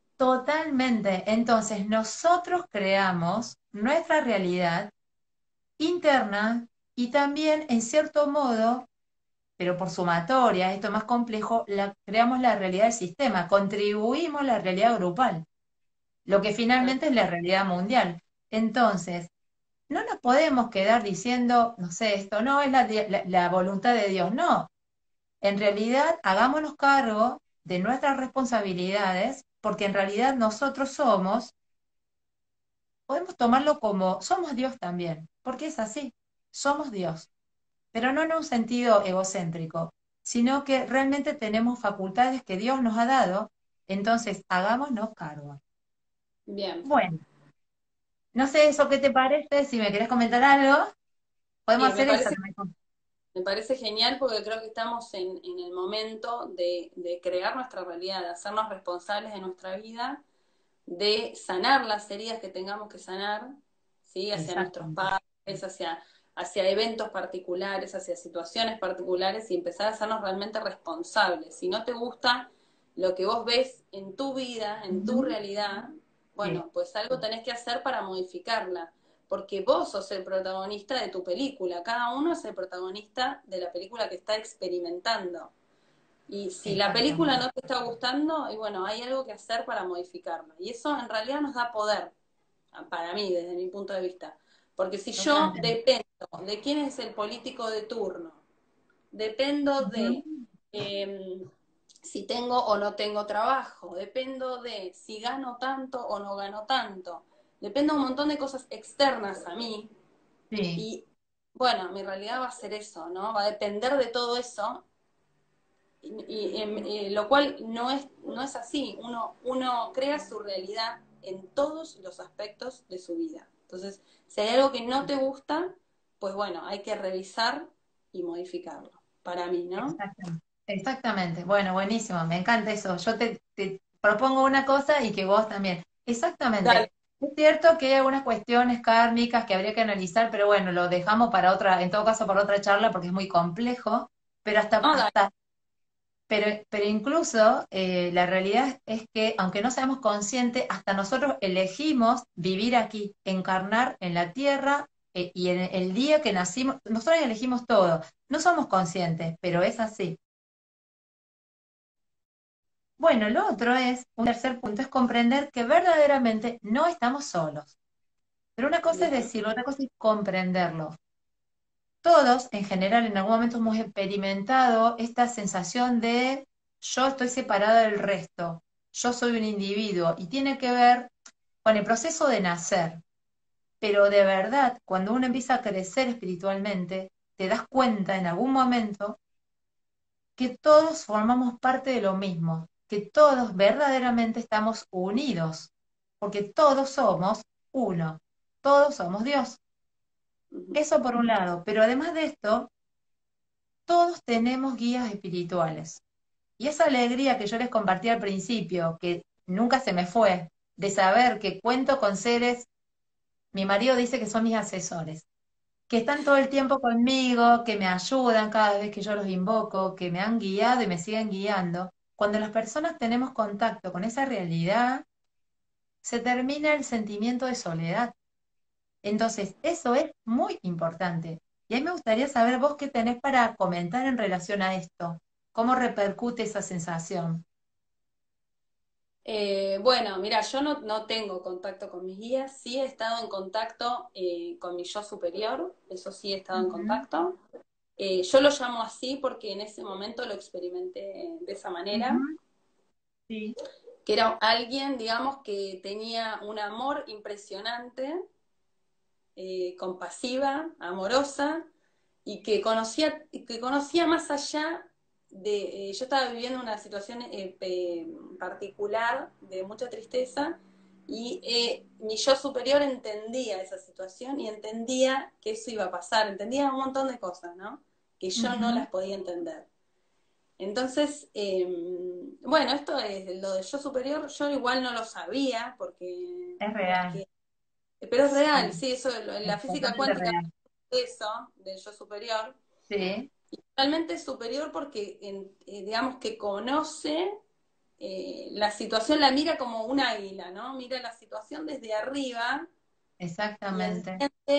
Totalmente. Entonces, nosotros creamos nuestra realidad interna y también, en cierto modo, pero por sumatoria, esto es más complejo, la, creamos la realidad del sistema, contribuimos a la realidad grupal, lo que finalmente es la realidad mundial. Entonces, no nos podemos quedar diciendo, no sé, esto no es la, la, la voluntad de Dios, no. En realidad, hagámonos cargo de nuestras responsabilidades, porque en realidad nosotros somos, podemos tomarlo como, somos Dios también, porque es así, somos Dios, pero no en un sentido egocéntrico, sino que realmente tenemos facultades que Dios nos ha dado, entonces hagámonos cargo. Bien. Bueno, no sé eso qué te parece, si me querés comentar algo, podemos Sí, me hacer eso. parece Me parece genial porque creo que estamos en, en el momento de, de crear nuestra realidad, de hacernos responsables de nuestra vida, de sanar las heridas que tengamos que sanar, ¿sí? Hacia nuestros Exactamente, padres, hacia, hacia eventos particulares, hacia situaciones particulares y empezar a hacernos realmente responsables. Si no te gusta lo que vos ves en tu vida, en tu ujú, realidad, sí, bueno, pues algo tenés que hacer para modificarla, porque vos sos el protagonista de tu película, cada uno es el protagonista de la película que está experimentando. Y si la película exactamente, no te está gustando, y bueno, hay algo que hacer para modificarla. Y eso en realidad nos da poder, para mí, desde mi punto de vista. Porque si yo totalmente. dependo de quién es el político de turno, dependo de Ujú, eh, si tengo o no tengo trabajo, dependo de si gano tanto o no gano tanto, dependo de un montón de cosas externas a mí. sí, Y bueno, mi realidad va a ser eso, ¿no? Va a depender de todo eso y, y, y, lo cual no es, no es así. Uno, uno crea su realidad en todos los aspectos de su vida. Entonces, si hay algo que no te gusta, pues bueno, hay que revisar y modificarlo. Para mí, ¿no? exactamente. Exactamente. Bueno, buenísimo, me encanta eso. Yo te, te propongo una cosa y que vos también. Dale. Exactamente. Es cierto que hay algunas cuestiones kármicas que habría que analizar, pero bueno, lo dejamos para otra, en todo caso para otra charla porque es muy complejo, pero hasta, No, dale. hasta, pero, pero incluso eh, la realidad es que aunque no seamos conscientes, hasta nosotros elegimos vivir aquí, encarnar en la tierra eh, y en el día que nacimos, nosotros elegimos todo. No somos conscientes, pero es así. Bueno, lo otro es, un tercer punto, es comprender que verdaderamente no estamos solos. Pero una cosa es Bien. decirlo, otra cosa es comprenderlo. Todos, en general, en algún momento hemos experimentado esta sensación de yo estoy separada del resto, yo soy un individuo, y tiene que ver con el proceso de nacer. Pero de verdad, cuando uno empieza a crecer espiritualmente, te das cuenta en algún momento que todos formamos parte de lo mismo, que todos verdaderamente estamos unidos, porque todos somos uno, todos somos Dios. Ujú. Eso por un lado, pero además de esto, todos tenemos guías espirituales. Y esa alegría que yo les compartí al principio, que nunca se me fue, de saber que cuento con seres, mi marido dice que son mis asesores, que están todo el tiempo conmigo, que me ayudan cada vez que yo los invoco, que me han guiado y me siguen guiando. Cuando las personas tenemos contacto con esa realidad, se termina el sentimiento de soledad. Entonces, eso es muy importante. Y a mí me gustaría saber vos qué tenés para comentar en relación a esto. ¿Cómo repercute esa sensación? Eh, bueno, mira, yo no, no tengo contacto con mis guías, sí he estado en contacto eh, con mi yo superior, eso sí he estado en Ujú, contacto. Eh, yo lo llamo así porque en ese momento lo experimenté de esa manera, ujú, sí, que era alguien, digamos, que tenía un amor impresionante, eh, compasiva, amorosa, y que conocía, que conocía más allá de... Eh, yo estaba viviendo una situación eh, pe- particular de mucha tristeza, y eh, mi yo superior entendía esa situación y entendía que eso iba a pasar, entendía un montón de cosas, ¿no? Que yo no ujú, las podía entender. Entonces, eh, bueno, esto es lo de yo superior, yo igual no lo sabía porque, es real. porque pero es real, Sí, sí, eso en es la física totalmente cuántica, real. eso del yo superior, Sí, realmente es superior porque en- eh, digamos que conoce eh, la situación, la mira como un águila, ¿no? Mira la situación desde arriba y exactamente. entiende.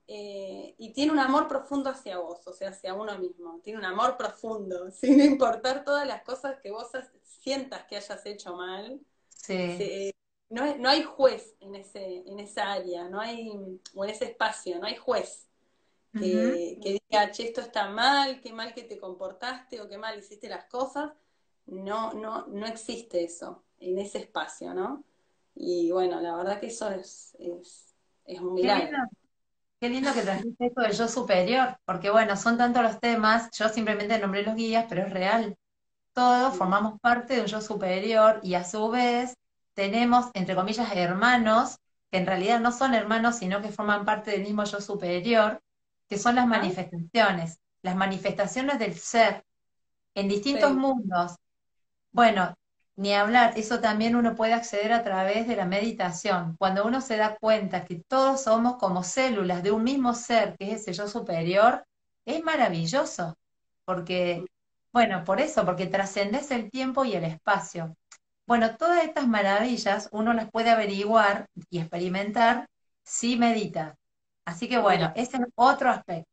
eh, y tiene un amor profundo hacia vos, o sea, hacia uno mismo. Tiene un amor profundo, sin importar todas las cosas que vos sientas que hayas hecho mal. Sí. Se, no, hay, no hay juez en, ese, en esa área, no hay, o en ese espacio, no hay juez Ujú. que, que diga, che, esto está mal, qué mal que te comportaste o qué mal hiciste las cosas. No, no, no existe eso en ese espacio, ¿no? Y bueno, la verdad que eso es, es, es un Qué lindo, milagro. qué lindo que trajiste esto del yo superior, porque bueno, son tantos los temas, yo simplemente nombré los guías, pero es real. Todos Mm. formamos parte de un yo superior y a su vez tenemos, entre comillas, hermanos, que en realidad no son hermanos, sino que forman parte del mismo yo superior, que son las ¿Ah? manifestaciones, las manifestaciones del ser en distintos Sí, mundos. Bueno, ni hablar, eso también uno puede acceder a través de la meditación. Cuando uno se da cuenta que todos somos como células de un mismo ser, que es ese yo superior, es maravilloso, porque, bueno, por eso, porque trascendes el tiempo y el espacio. Bueno, todas estas maravillas uno las puede averiguar y experimentar si medita. Así que mira, bueno, ese es otro aspecto.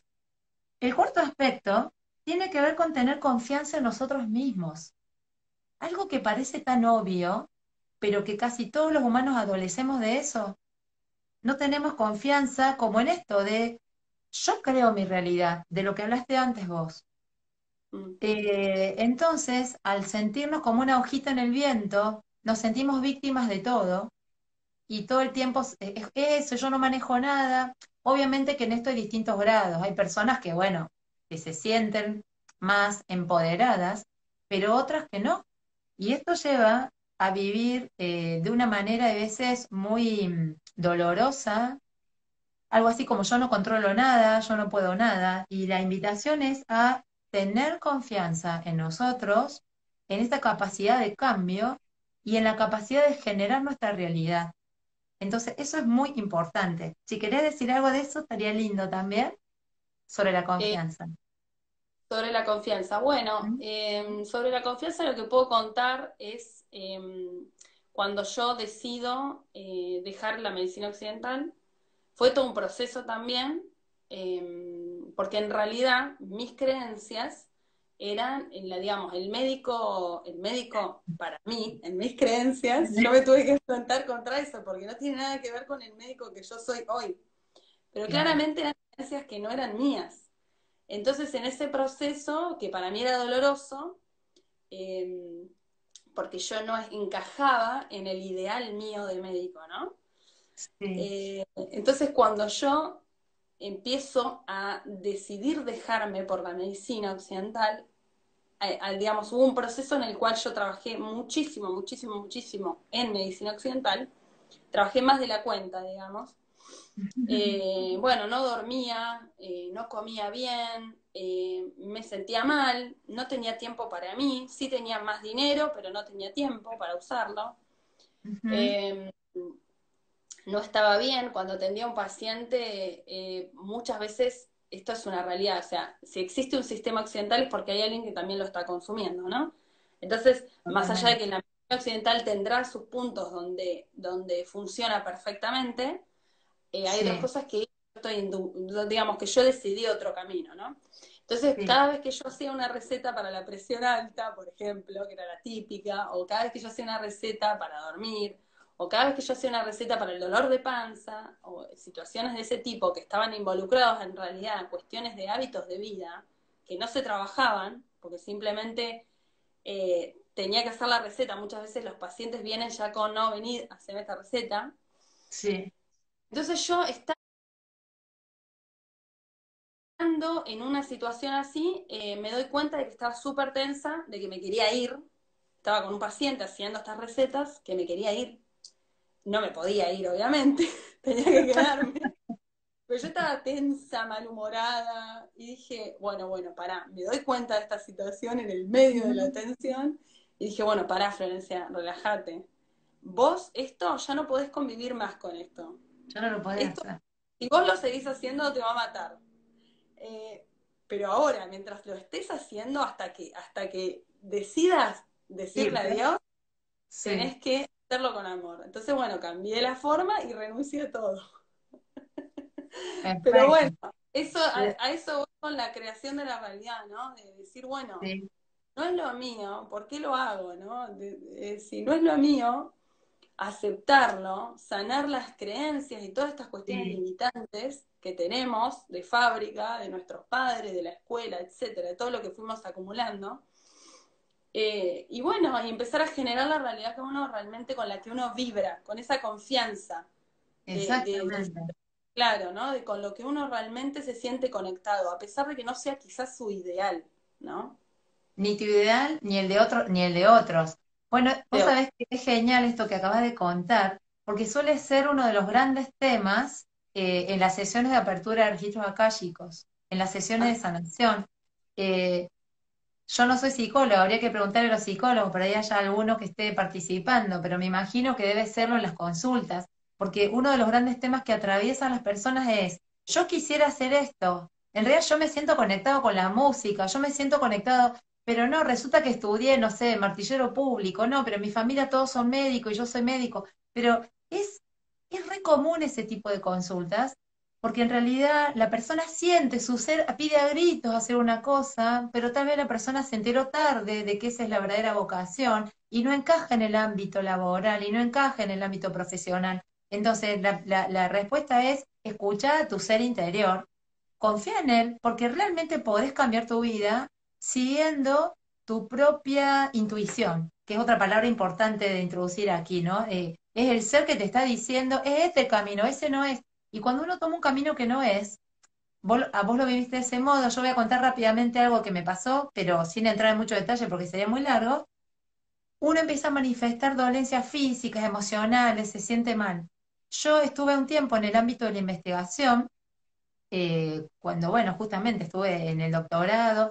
El cuarto aspecto tiene que ver con tener confianza en nosotros mismos. Algo que parece tan obvio, pero que casi todos los humanos adolecemos de eso. No tenemos confianza como en esto de yo creo mi realidad, de lo que hablaste antes vos. mm, Eh, entonces, al sentirnos como una hojita en el viento, nos sentimos víctimas de todo y todo el tiempo eh, es eso, yo no manejo nada. Obviamente que en esto hay distintos grados. Hay personas que, bueno, que se sienten más empoderadas, pero otras que no. Y esto lleva a vivir eh, de una manera a veces muy mm, dolorosa, algo así como yo no controlo nada, yo no puedo nada. Y la invitación es a tener confianza en nosotros, en esta capacidad de cambio y en la capacidad de generar nuestra realidad. Entonces, eso es muy importante. Si querés decir algo de eso, estaría lindo también sobre la eh, confianza. sobre la confianza. Bueno, ¿Mm? eh, sobre la confianza lo que puedo contar es eh, cuando yo decido eh, dejar la medicina occidental. Fue todo un proceso también, eh, porque en realidad mis creencias eran, en la, digamos, el médico, el médico para mí, en mis creencias, yo me tuve que enfrentar contra eso, porque no tiene nada que ver con el médico que yo soy hoy. Pero Claro, claramente eran creencias que no eran mías. Entonces, en ese proceso, que para mí era doloroso, eh, porque yo no encajaba en el ideal mío de médico, ¿no? sí, Eh, entonces, cuando yo empiezo a decidir dejarme por la medicina occidental, eh, al, digamos, hubo un proceso en el cual yo trabajé muchísimo, muchísimo, muchísimo en medicina occidental, trabajé más de la cuenta, digamos. Eh, bueno, no dormía, eh, no comía bien, eh, me sentía mal, no tenía tiempo para mí, sí tenía más dinero, pero no tenía tiempo para usarlo. ujú, Eh, no estaba bien, cuando atendía a un paciente, eh, muchas veces esto es una realidad, o sea, si existe un sistema occidental es porque hay alguien que también lo está consumiendo, ¿no? Entonces, más allá de totalmente. que la medicina occidental tendrá sus puntos donde, donde funciona perfectamente, eh, hay otras Sí, cosas que estoy en, digamos que yo decidí otro camino, ¿no? Entonces, sí, cada vez que yo hacía una receta para la presión alta, por ejemplo, que era la típica, o cada vez que yo hacía una receta para dormir, o cada vez que yo hacía una receta para el dolor de panza, o situaciones de ese tipo que estaban involucrados en realidad en cuestiones de hábitos de vida que no se trabajaban, porque simplemente eh, tenía que hacer la receta. Muchas veces los pacientes vienen ya con no venir a hacer esta receta. sí. Entonces yo estaba en una situación así, eh, me doy cuenta de que estaba súper tensa, de que me quería ir. Estaba con un paciente haciendo estas recetas, que me quería ir. No me podía ir, obviamente, tenía que quedarme. Pero yo estaba tensa, malhumorada, y dije, bueno, bueno, pará, me doy cuenta de esta situación en el medio de la Ujú. tensión, y dije, bueno, pará, Florencia, relájate. Vos esto, ya no podés convivir más con esto. Yo no lo podía Esto, hacer. si vos lo seguís haciendo, te va a matar. Eh, pero ahora, mientras lo estés haciendo, hasta que, hasta que decidas decirle Irte, adiós, sí. tenés que hacerlo con amor. Entonces, bueno, cambié la forma y renuncié a todo. Pero Perfecto. bueno, eso, a, a eso voy con la creación de la realidad, ¿no? De decir, bueno, Sí, no es lo mío, ¿por qué lo hago, no? De- de- si no es lo mío, aceptarlo, sanar las creencias y todas estas cuestiones sí, limitantes que tenemos de fábrica, de nuestros padres, de la escuela, etcétera, de todo lo que fuimos acumulando. Eh, y bueno, y empezar a generar la realidad que uno realmente con la que uno vibra, con esa confianza de, de, de exactamente. claro, ¿no? De con lo que uno realmente se siente conectado, a pesar de que no sea quizás su ideal, ¿no? Ni tu ideal, ni el de otro, ni el de otros. Bueno, vos Pero, sabés que es genial esto que acabas de contar, porque suele ser uno de los grandes temas eh, en las sesiones de apertura de registros akáshicos, en las sesiones ah, de sanación. Eh, yo no soy psicóloga, habría que preguntarle a los psicólogos, por ahí haya alguno que esté participando, pero me imagino que debe serlo en las consultas, porque uno de los grandes temas que atraviesan las personas es, yo quisiera hacer esto, en realidad yo me siento conectado con la música, yo me siento conectado, pero no, resulta que estudié, no sé, martillero público, no, pero en mi familia todos son médicos y yo soy médico, pero es, es re común ese tipo de consultas porque en realidad la persona siente su ser, pide a gritos hacer una cosa, pero tal vez la persona se enteró tarde de que esa es la verdadera vocación y no encaja en el ámbito laboral y no encaja en el ámbito profesional. Entonces, la, la, la respuesta es escucha a tu ser interior, confía en él, porque realmente podés cambiar tu vida siguiendo tu propia intuición, que es otra palabra importante de introducir aquí, ¿no? Eh, es el ser que te está diciendo, es este el camino, ese no es. Y cuando uno toma un camino que no es, vos, a vos lo viviste de ese modo, yo voy a contar rápidamente algo que me pasó, pero sin entrar en mucho detalle porque sería muy largo, uno empieza a manifestar dolencias físicas, emocionales, se siente mal. Yo estuve un tiempo en el ámbito de la investigación, eh, cuando, bueno, justamente estuve en el doctorado,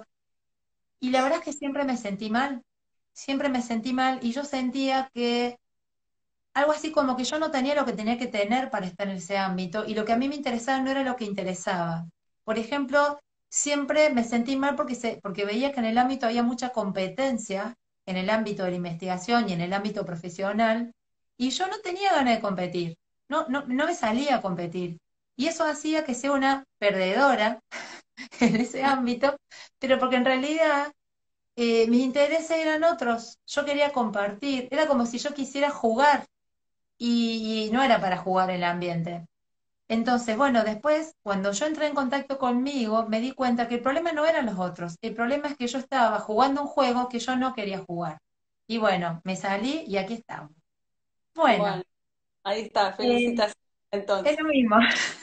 y la verdad es que siempre me sentí mal, siempre me sentí mal y yo sentía que algo así como que yo no tenía lo que tenía que tener para estar en ese ámbito y lo que a mí me interesaba no era lo que interesaba. Por ejemplo, siempre me sentí mal porque, se, porque veía que en el ámbito había mucha competencia, en el ámbito de la investigación y en el ámbito profesional, y yo no tenía ganas de competir, no, no, no me salía a competir. Y eso hacía que sea una perdedora en ese ámbito, pero porque en realidad eh, mis intereses eran otros, yo quería compartir, era como si yo quisiera jugar y, y no era para jugar el ambiente. Entonces, bueno, después, cuando yo entré en contacto conmigo, me di cuenta que el problema no eran los otros, el problema es que yo estaba jugando un juego que yo no quería jugar. Y bueno, me salí y aquí estamos. Bueno, bueno, ahí está, eh, felicitaciones es entonces, lo mismo.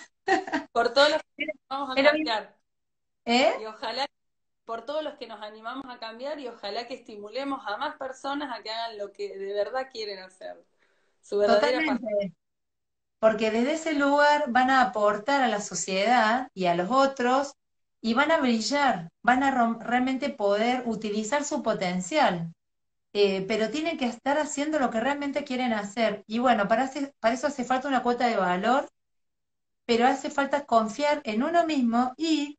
por todos los que vamos a Es lo mismo. cambiar. ¿Eh? Y ojalá, por todos los que nos animamos a cambiar y ojalá que estimulemos a más personas a que hagan lo que de verdad quieren hacer, su verdadera pasión. Totalmente. Porque desde ese lugar van a aportar a la sociedad y a los otros y van a brillar, van a rom- realmente poder utilizar su potencial. Eh, pero tienen que estar haciendo lo que realmente quieren hacer. Y bueno, para, hace- para eso hace falta una cuota de valor, pero hace falta confiar en uno mismo y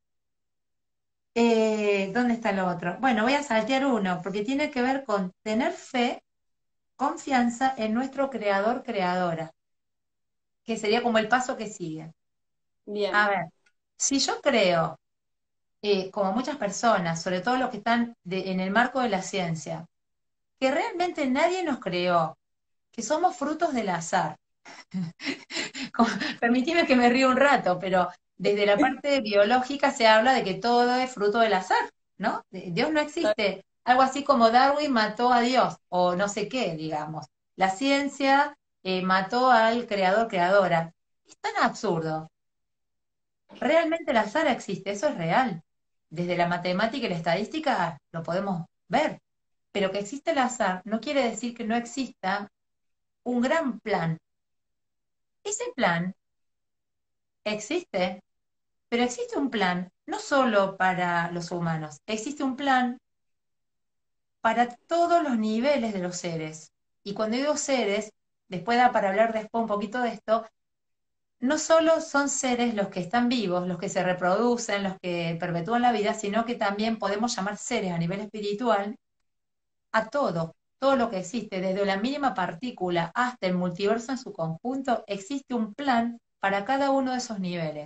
eh, ¿dónde está lo otro? Bueno, voy a saltear uno, porque tiene que ver con tener fe, confianza en nuestro creador, creadora, que sería como el paso que sigue. A Bien, ver, si yo creo, eh, como muchas personas, sobre todo los que están de- en el marco de la ciencia, que realmente nadie nos creó, que somos frutos del azar. Como- Permitime que me río un rato, pero desde la parte biológica se habla de que todo es fruto del azar, ¿no? De- Dios no existe. Algo así como Darwin mató a Dios, o no sé qué, digamos. La ciencia eh, mató al creador, creadora. Es tan absurdo. Realmente el azar existe, eso es real. Desde la matemática y la estadística lo podemos ver. Pero que existe el azar no quiere decir que no exista un gran plan. Ese plan existe. Pero existe un plan no solo para los humanos, existe un plan para todos los niveles de los seres. Y cuando digo seres, después da para hablar después un poquito de esto, no solo son seres los que están vivos, los que se reproducen, los que perpetúan la vida, sino que también podemos llamar seres a nivel espiritual a todo, todo lo que existe, desde la mínima partícula hasta el multiverso en su conjunto, existe un plan para cada uno de esos niveles.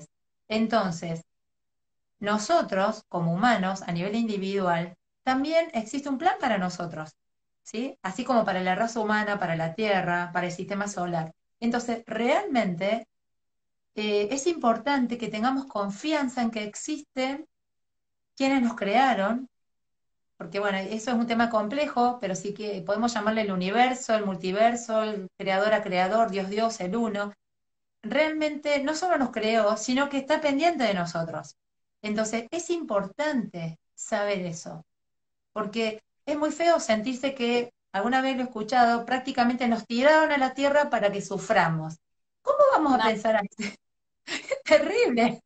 Entonces, nosotros, como humanos, a nivel individual, también existe un plan para nosotros, ¿sí? Así como para la raza humana, para la Tierra, para el sistema solar. Entonces, realmente eh, es importante que tengamos confianza en que existen quienes nos crearon, porque bueno, eso es un tema complejo, pero sí que podemos llamarle el universo, el multiverso, el creador a creador, Dios Dios, el uno. Realmente no solo nos creó, sino que está pendiente de nosotros. Entonces, es importante saber eso, porque es muy feo sentirse que, alguna vez lo he escuchado, prácticamente nos tiraron a la tierra para que suframos. ¿Cómo vamos a No, pensar así? Terrible.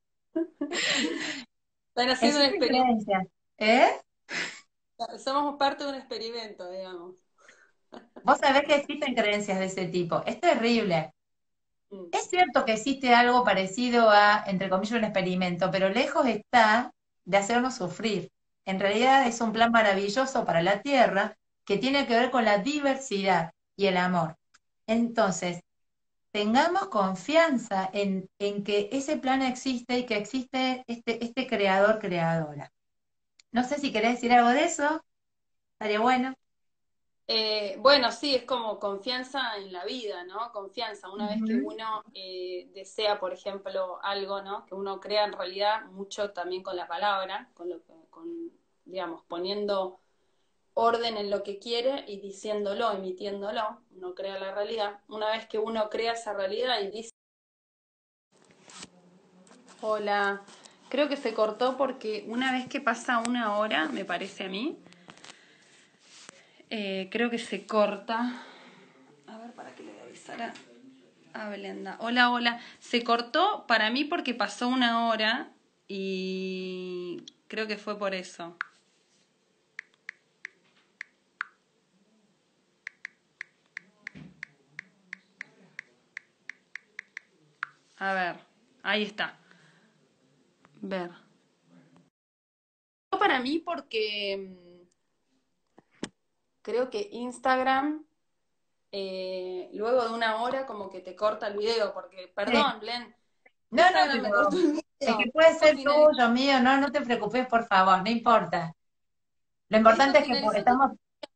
están haciendo un Existen experimento. creencias. ¿Eh? Somos parte de un experimento, digamos. Vos sabés que existen creencias de ese tipo. Es terrible. Mm. Es cierto que existe algo parecido a, entre comillas, un experimento, pero lejos está de hacernos sufrir. En realidad es un plan maravilloso para la Tierra que tiene que ver con la diversidad y el amor. Entonces, tengamos confianza en, en que ese plan existe y que existe este, este creador, creadora. No sé si querés decir algo de eso, estaría bueno. Eh, bueno, sí, es como confianza en la vida, ¿no? Confianza. Una vez que Ujú. uno eh, desea, por ejemplo, algo, ¿no? Que uno crea en realidad mucho también con la palabra, con lo que, con, digamos, poniendo orden en lo que quiere y diciéndolo, emitiéndolo, uno crea la realidad. Una vez que uno crea esa realidad y dice, hola, creo que se cortó porque una vez que pasa una hora, me parece a mí, eh, creo que se corta. A ver, para que le voy a avisar a, a Belenda. Hola, hola. Se cortó para mí porque pasó una hora y creo que fue por eso. A ver, ahí está. Ver. Para mí porque mm, creo que Instagram, eh, luego de una hora, como que te corta el video, porque, Sí. perdón, Blen, No, no, Instagram me cortó pero el es video. que puede Justo ser finalizó, tuyo, mío, no, no te preocupes, por favor, no importa. Lo justo importante es que po- finalizó tu... estamos,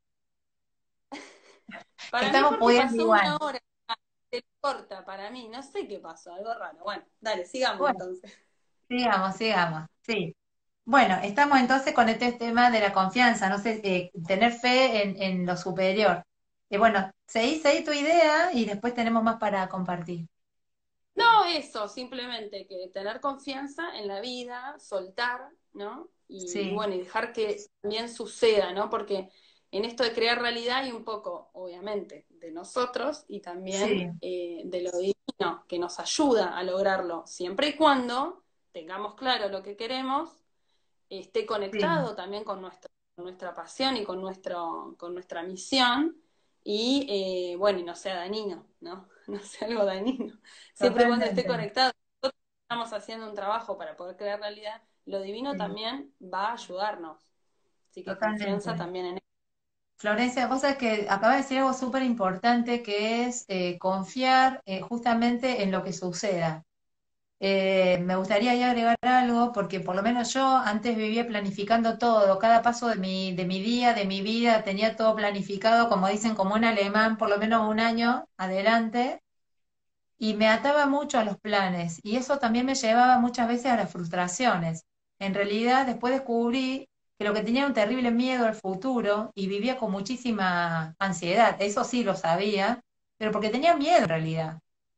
Para mí estamos porque pudiendo pasó igual. una hora, te corta para mí, no sé qué pasó, algo raro. Bueno, dale, sigamos Bueno, entonces. sigamos, sigamos, sí. Bueno, estamos entonces con este tema de la confianza, no sé, eh, tener fe en, en lo superior. Y bueno, seguí, seguí tu idea y después tenemos más para compartir. No, eso, simplemente que tener confianza en la vida, soltar, ¿no? Y, y Sí, bueno, y dejar que también suceda, ¿no? Porque en esto de crear realidad hay un poco, obviamente, de nosotros y sí, también eh, de lo divino, que nos ayuda a lograrlo, siempre y cuando tengamos claro lo que queremos, esté sí, conectado también con, nuestro, con nuestra pasión y con, nuestro, con nuestra misión, y eh, bueno, y no sea dañino, ¿no? No sea algo dañino. Siempre y cuando esté totalmente. conectado, nosotros estamos haciendo un trabajo para poder crear realidad, lo divino Sí, también va a ayudarnos. Así que confianza totalmente. también en él. Florencia, vos sabés que acaba de decir algo súper importante que es eh, confiar eh, justamente en lo que suceda. Eh, me gustaría ahí agregar algo porque por lo menos yo antes vivía planificando todo, cada paso de mi, de mi día, de mi vida, tenía todo planificado, como dicen, como un alemán, por lo menos un año adelante, y me ataba mucho a los planes y eso también me llevaba muchas veces a las frustraciones. En realidad, después descubrí que lo que tenía era un terrible miedo al futuro y vivía con muchísima ansiedad, eso sí lo sabía, pero porque tenía miedo en realidad.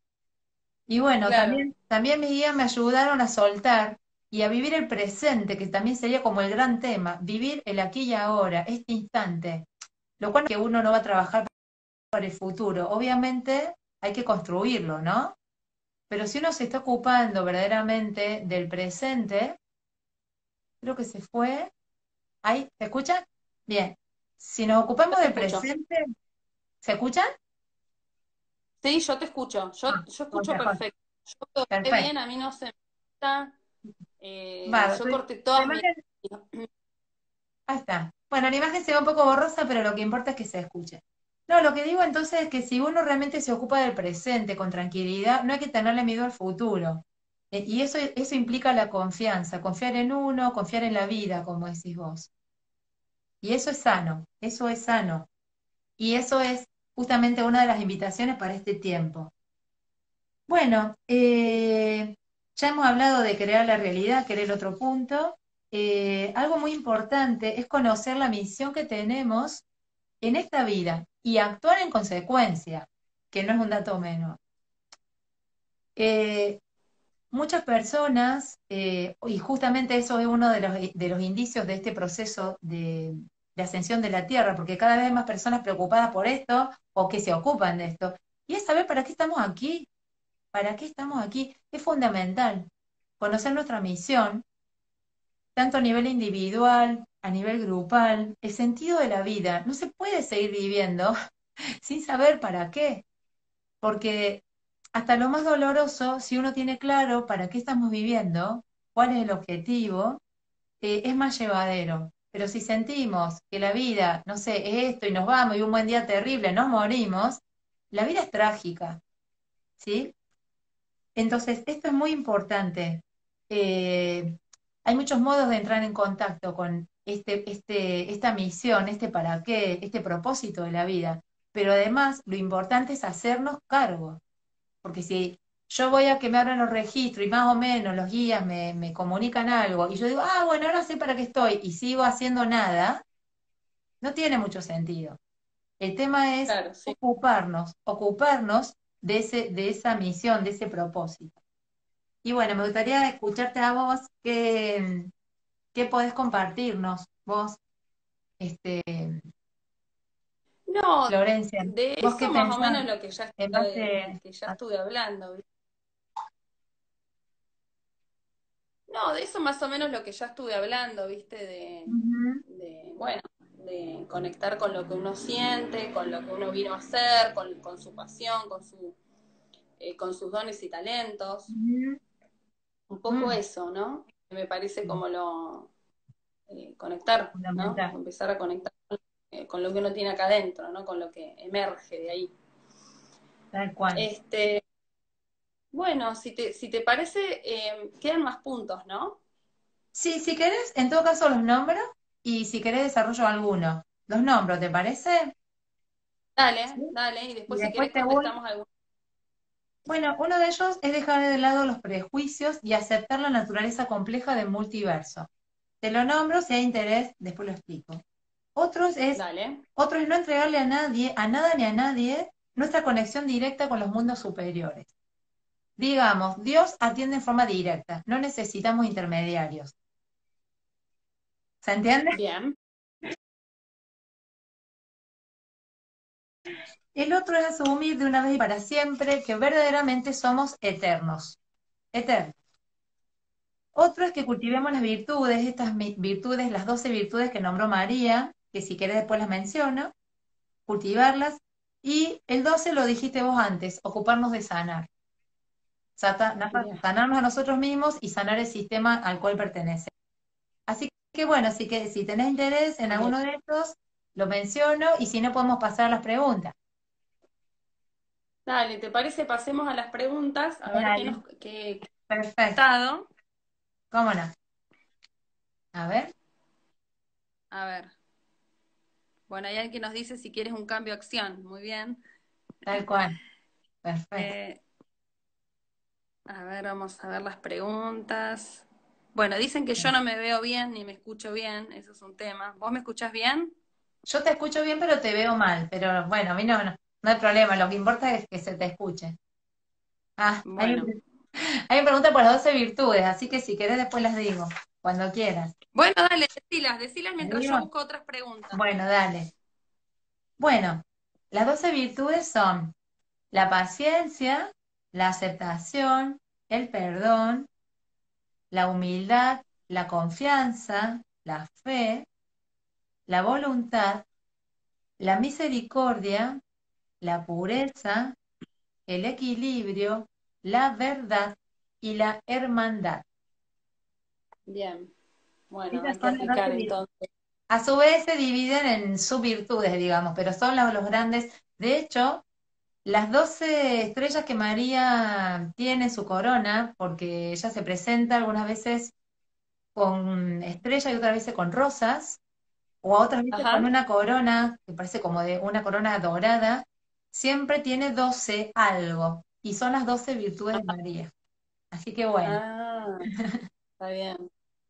Y bueno, Claro, también, también mis guías me ayudaron a soltar y a vivir el presente, que también sería como el gran tema, vivir el aquí y ahora, este instante. Lo cual es que uno no va a trabajar para el futuro. Obviamente hay que construirlo, ¿no? Pero si uno se está ocupando verdaderamente del presente, creo que se fue. ¿Ahí? ¿Se escucha? Bien. Si nos yo ocupamos te del escucho. presente, ¿se escuchan? Sí, yo te escucho. Yo, Ah, yo pues escucho mejor. perfecto. Yo veo re Perfecto. bien, a mí no se me está. Eh, Vale, yo pues, corté la todas mis. imagen, ahí está. Bueno, la imagen se ve un poco borrosa, pero lo que importa es que se escuche. No, lo que digo entonces es que si uno realmente se ocupa del presente con tranquilidad, no hay que tenerle miedo al futuro. Eh, Y eso, eso implica la confianza, confiar en uno, confiar en la vida, como decís vos. Y eso es sano, eso es sano. Y eso es justamente una de las invitaciones para este tiempo. Bueno, eh, ya hemos hablado de crear la realidad, querer otro punto. Eh, algo muy importante es conocer la misión que tenemos en esta vida y actuar en consecuencia, que no es un dato menor. Eh, Muchas personas, eh, y justamente eso es uno de los, de los indicios de este proceso de, de ascensión de la Tierra, porque cada vez hay más personas preocupadas por esto o que se ocupan de esto, y es saber para qué estamos aquí, para qué estamos aquí. Es fundamental conocer nuestra misión, tanto a nivel individual, a nivel grupal, el sentido de la vida. No se puede seguir viviendo sin saber para qué. Porque hasta lo más doloroso, si uno tiene claro para qué estamos viviendo, cuál es el objetivo, eh, es más llevadero. Pero si sentimos que la vida, no sé, es esto y nos vamos y un buen día terrible, nos morimos, la vida es trágica, ¿sí? Entonces, esto es muy importante. Eh, Hay muchos modos de entrar en contacto con este, este, esta misión, este para qué, este propósito de la vida. Pero además, lo importante es hacernos cargo. Porque si yo voy a que me abran los registros y más o menos los guías me, me comunican algo y yo digo, ah, bueno, ahora sé para qué estoy y sigo haciendo nada, no tiene mucho sentido. El tema es Claro, sí. ocuparnos, ocuparnos de ese, de esa misión, de ese propósito. Y bueno, me gustaría escucharte a vos, qué, qué podés compartirnos, vos, este, No, Florencia, de vos qué eso más o pensás menos lo que ya en estuve, base que ya a... estuve hablando. No, de eso más o menos lo que ya estuve hablando, ¿viste? De, Ujú, de, bueno, de conectar con lo que uno siente, con lo que uno vino a hacer, con, con su pasión, con, su, eh, con sus dones y talentos. ujú, Un poco mm, eso, ¿no? Me parece como lo, eh, conectar, ¿no? fundamental, Empezar a conectar eh, con lo que uno tiene acá adentro, ¿no? Con lo que emerge de ahí. tal cual. Este, bueno, si te, si te parece, eh, quedan más puntos, ¿no? Sí, si querés, en todo caso los nombro y si querés desarrollo alguno. Los nombro, ¿te parece? Dale, Sí. dale, y Y después si después querés te voy. contestamos alguna. Bueno, uno de ellos es dejar de lado los prejuicios y aceptar la naturaleza compleja del multiverso. Te lo nombro, si hay interés, después lo explico. Otros es, Dale. otro es no entregarle a nadie, a nada ni a nadie, nuestra conexión directa con los mundos superiores. Digamos, Dios atiende en forma directa, no necesitamos intermediarios. ¿Se entiende? Bien, El otro es asumir de una vez y para siempre que verdaderamente somos eternos. Eternos. Otro es que cultivemos las virtudes, estas mi- virtudes, las doce virtudes que nombró María, que si querés después las menciono, cultivarlas. Y el doce lo dijiste vos antes, ocuparnos de sanar. Sata- na- bien. Sanarnos a nosotros mismos y sanar el sistema al cual pertenece. Así que bueno, si, que, si tenés interés en Bien. alguno de estos, lo menciono y si no podemos pasar a las preguntas. Dale, ¿te parece? Pasemos a las preguntas, a ver qué Dale, nos qué, qué perfecto. estado. ¿Cómo no? A ver, A ver. Bueno, hay alguien que nos dice si quieres un cambio de acción. Muy bien. tal cual. Perfecto. Eh, a ver, vamos a ver las preguntas. Bueno, dicen que yo no me veo bien ni me escucho bien. Eso es un tema. ¿Vos me escuchás bien? Yo te escucho bien, pero te veo mal. Pero bueno, a mí no, no, no hay problema. Lo que importa es que se te escuche. Ah, hay Bueno. un, hay un pregunta por las doce virtudes, así que si querés después las digo, cuando quieras. Bueno, dale, decilas, decilas ¿Las mientras digo? yo busco otras preguntas. Bueno, dale. Bueno, las doce virtudes son la paciencia, la aceptación, el perdón, la humildad, la confianza, la fe, la voluntad, la misericordia, la pureza, el equilibrio, la verdad y la hermandad. Bien. Bueno, Esas hay que son las aplicar doce virtudes. entonces. A su vez se dividen en subvirtudes, digamos, pero son los, los grandes. De hecho, Las doce estrellas que María tiene en su corona, porque ella se presenta algunas veces con estrella y otras veces con rosas, o otras veces con Ajá. una corona, que parece como de una corona dorada, siempre tiene doce algo, y son las doce virtudes de María. Así que bueno, Ah, está bien.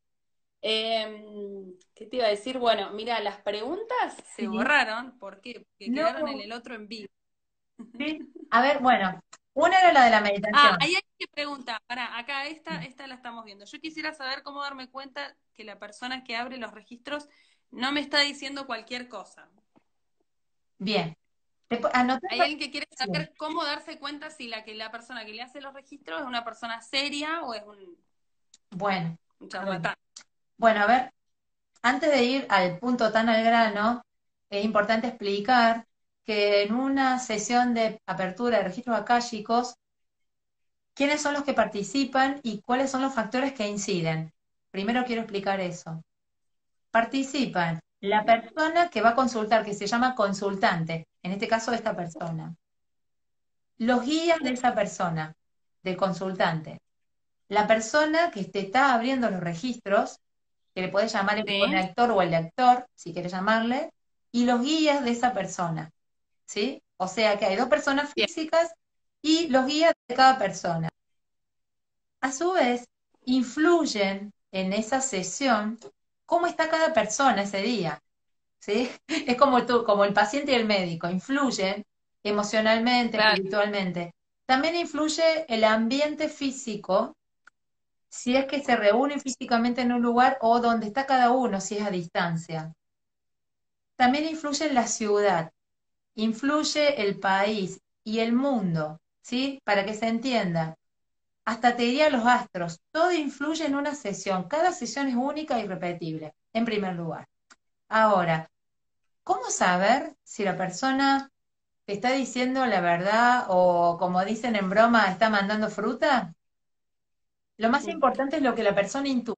Em, ¿qué te iba a decir? Bueno, mira, las preguntas se sí, borraron. ¿Por qué? Porque quedaron en no, el otro en vivo. sí. A ver, bueno, una era la de la Ah, meditación. ahí hay que preguntar. Para, acá esta, esta la estamos viendo. Yo quisiera saber cómo darme cuenta que la persona que abre los registros no me está diciendo cualquier cosa. Bien, te po- anotá- Hay alguien que quiere sí, saber cómo darse cuenta si la que la persona que le hace los registros es una persona seria o es un, bueno, un a ver. charlatán. Bueno, a ver, antes de ir al punto tan al grano, es importante explicar que en una sesión de apertura de registros akáshicos, ¿quiénes son los que participan y cuáles son los factores que inciden? Primero quiero explicar eso. Participan la persona que va a consultar, que se llama consultante, en este caso esta persona, los guías de esa persona, del consultante, la persona que te está abriendo los registros, que le puedes llamar el Sí, conector o el lector, si quieres llamarle, y los guías de esa persona, ¿sí? O sea que hay dos personas bien, físicas y los guías de cada persona. A su vez, influyen en esa sesión cómo está cada persona ese día, ¿sí? Es como tú, como el paciente y el médico, influyen emocionalmente, claro, espiritualmente. También influye el ambiente físico, si es que se reúnen físicamente en un lugar o donde está cada uno, si es a distancia. También influye la ciudad, influye el país y el mundo, ¿sí? Para que se entienda. Hasta te diría los astros, todo influye en una sesión. Cada sesión es única y repetible, en primer lugar. Ahora, ¿cómo saber si la persona te está diciendo la verdad o, como dicen en broma, está mandando fruta? Lo más importante es lo que la persona intuya.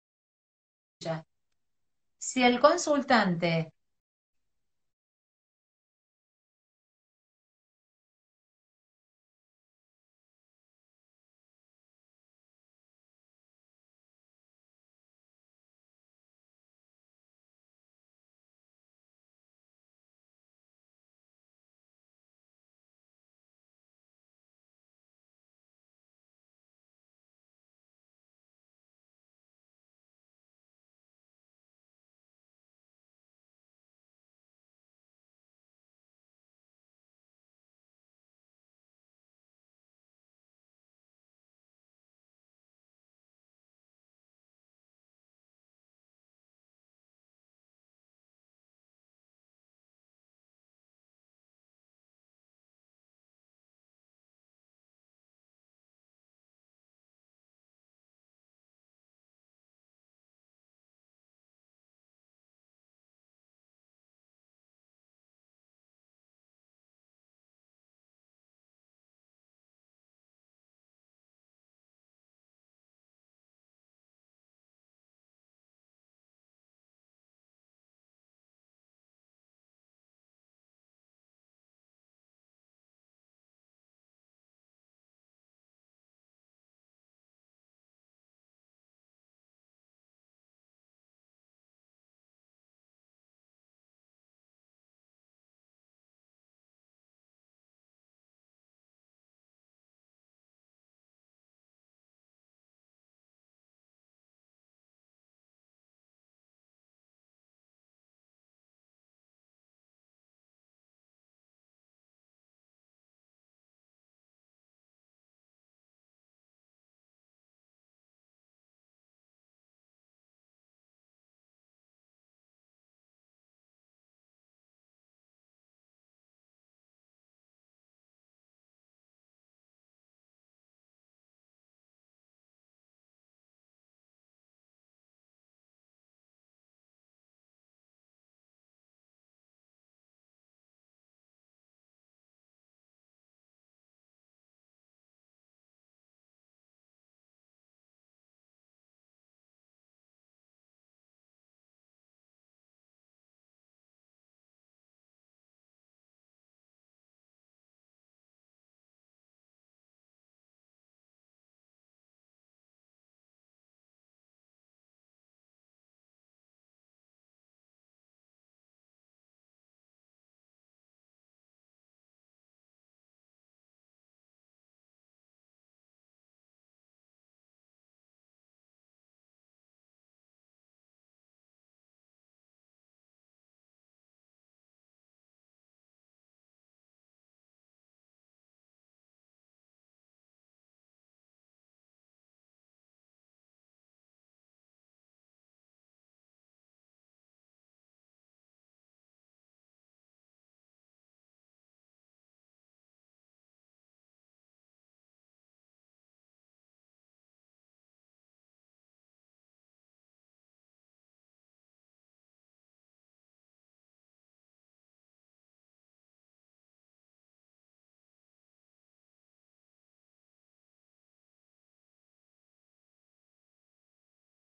Si el consultante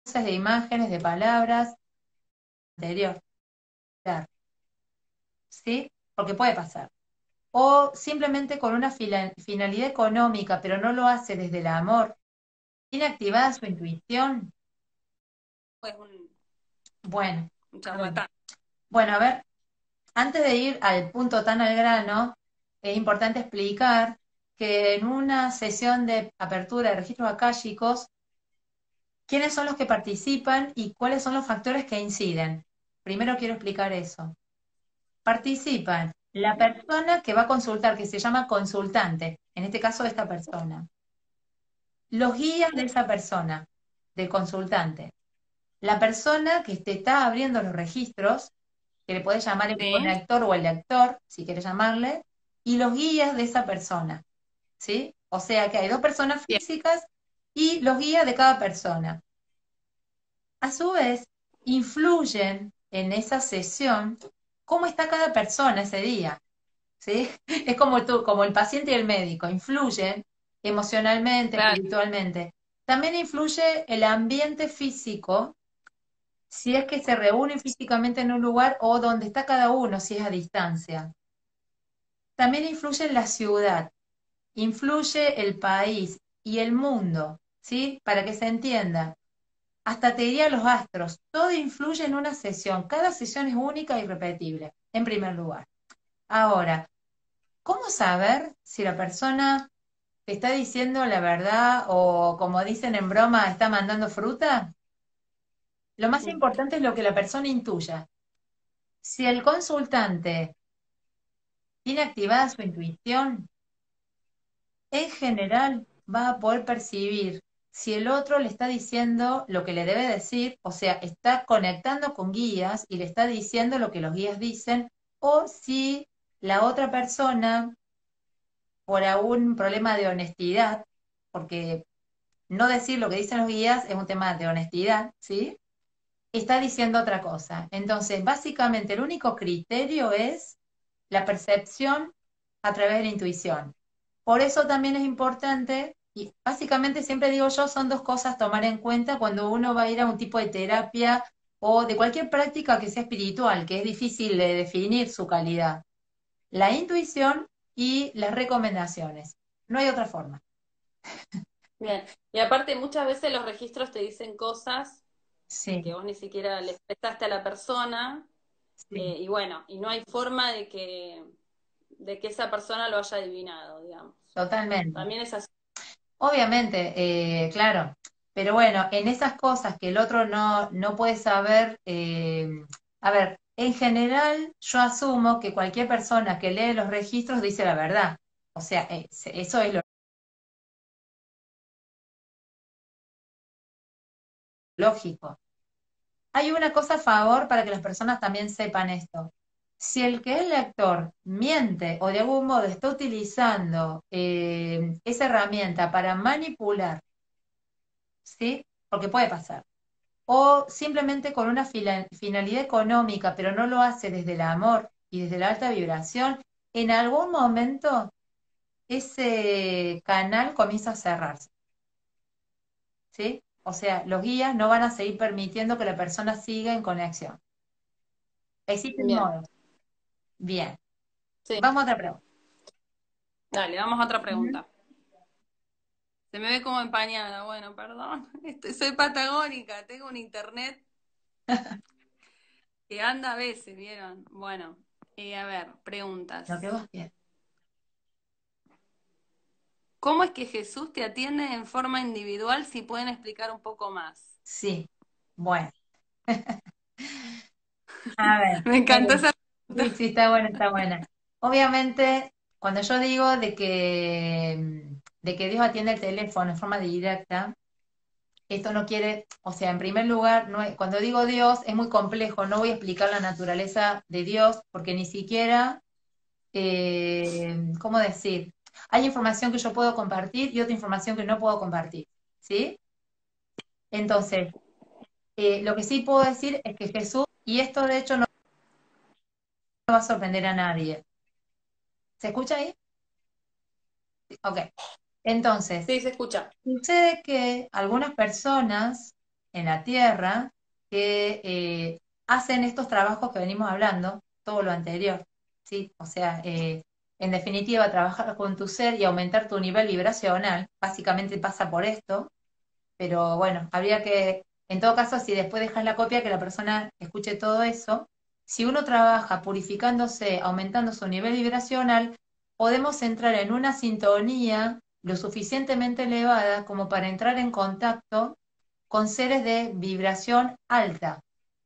de imágenes, de palabras, anterior, ¿sí? Porque puede pasar. O simplemente con una fila- finalidad económica, pero no lo hace desde el amor. ¿Tiene activada su intuición? Es un, Bueno, un a ver. charlatán. Bueno, a ver, antes de ir al punto tan al grano, es importante explicar que en una sesión de apertura de registros akáshicos, ¿quiénes son los que participan y cuáles son los factores que inciden? Primero quiero explicar eso. Participan la persona que va a consultar, que se llama consultante, en este caso esta persona. Los guías de esa persona, del consultante. La persona que te está abriendo los registros, que le puedes llamar el Sí, conector o el lector, si quieres llamarle, y los guías de esa persona, ¿sí? O sea que hay dos personas bien, físicas y los guías de cada persona. A su vez, influyen en esa sesión cómo está cada persona ese día, ¿sí? Es como tú, como el paciente y el médico, influyen emocionalmente, claro, espiritualmente. También influye el ambiente físico, si es que se reúnen físicamente en un lugar o donde está cada uno, si es a distancia. También influye la ciudad, influye el país y el mundo, ¿sí? Para que se entienda. Hasta te diría los astros, todo influye en una sesión. Cada sesión es única y repetible, en primer lugar. Ahora, ¿cómo saber si la persona te está diciendo la verdad o, como dicen en broma, está mandando fruta? Lo más mm, importante es lo que la persona intuya. Si el consultante tiene activada su intuición, en general va a poder percibir si el otro le está diciendo lo que le debe decir, o sea, está conectando con guías y le está diciendo lo que los guías dicen, o si la otra persona, por algún problema de honestidad, porque no decir lo que dicen los guías es un tema de honestidad, ¿sí? Está diciendo otra cosa. Entonces, básicamente, el único criterio es la percepción a través de la intuición. Por eso también es importante, y básicamente siempre digo yo, son dos cosas a tomar en cuenta cuando uno va a ir a un tipo de terapia o de cualquier práctica que sea espiritual, que es difícil de definir su calidad. La intuición y las recomendaciones. No hay otra forma. bien. Y aparte, muchas veces los registros te dicen cosas que Sí, vos ni siquiera le expresaste a la persona, sí, eh, y bueno, y no hay forma de que, de que esa persona lo haya adivinado, digamos. totalmente. También es así. Obviamente, eh, claro, pero bueno, en esas cosas que el otro no, no puede saber, eh, a ver, en general yo asumo que cualquier persona que lee los registros dice la verdad. O sea, eh, se- eso es lo lógico. Hay una cosa a favor para que las personas también sepan esto. Si el que es lector miente o de algún modo está utilizando eh, esa herramienta para manipular, ¿sí? Porque puede pasar. O simplemente con una fila- finalidad económica, pero no lo hace desde el amor y desde la alta vibración, en algún momento ese canal comienza a cerrarse, ¿sí? O sea, los guías no van a seguir permitiendo que la persona siga en conexión. Existen Bien, modos. Bien. sí. Vamos a otra pregunta. Dale, vamos a otra Ujú. pregunta. Se me ve como empañada. Bueno, perdón. Este, soy patagónica, tengo un internet que anda a veces, ¿vieron? Bueno, eh, a ver, Lo que preguntas. vos quieras. ¿Cómo es que Jesús te atiende en forma individual? Si pueden explicar un poco más. Sí. Bueno. A ver. Me encantó eh, esa sí, pregunta. sí, está buena, está buena. Obviamente, cuando yo digo de que, de que Dios atiende el teléfono en forma directa, esto no quiere, o sea, en primer lugar, no es- cuando digo Dios es muy complejo, no voy a explicar la naturaleza de Dios porque ni siquiera, eh, ¿cómo decir? Hay información que yo puedo compartir y otra información que no puedo compartir, ¿sí? Entonces, eh, lo que sí puedo decir es que Jesús, y esto de hecho no va a sorprender a nadie. ¿Se escucha ahí? Ok. Entonces, Sí, se escucha. sucede que algunas personas en la Tierra que eh, hacen estos trabajos que venimos hablando, todo lo anterior, ¿sí? O sea, eh, en definitiva, trabajar con tu ser y aumentar tu nivel vibracional, básicamente pasa por esto, pero bueno, habría que, en todo caso, si después dejas la copia, que la persona escuche todo eso, si uno trabaja purificándose, aumentando su nivel vibracional, podemos entrar en una sintonía lo suficientemente elevada como para entrar en contacto con seres de vibración alta.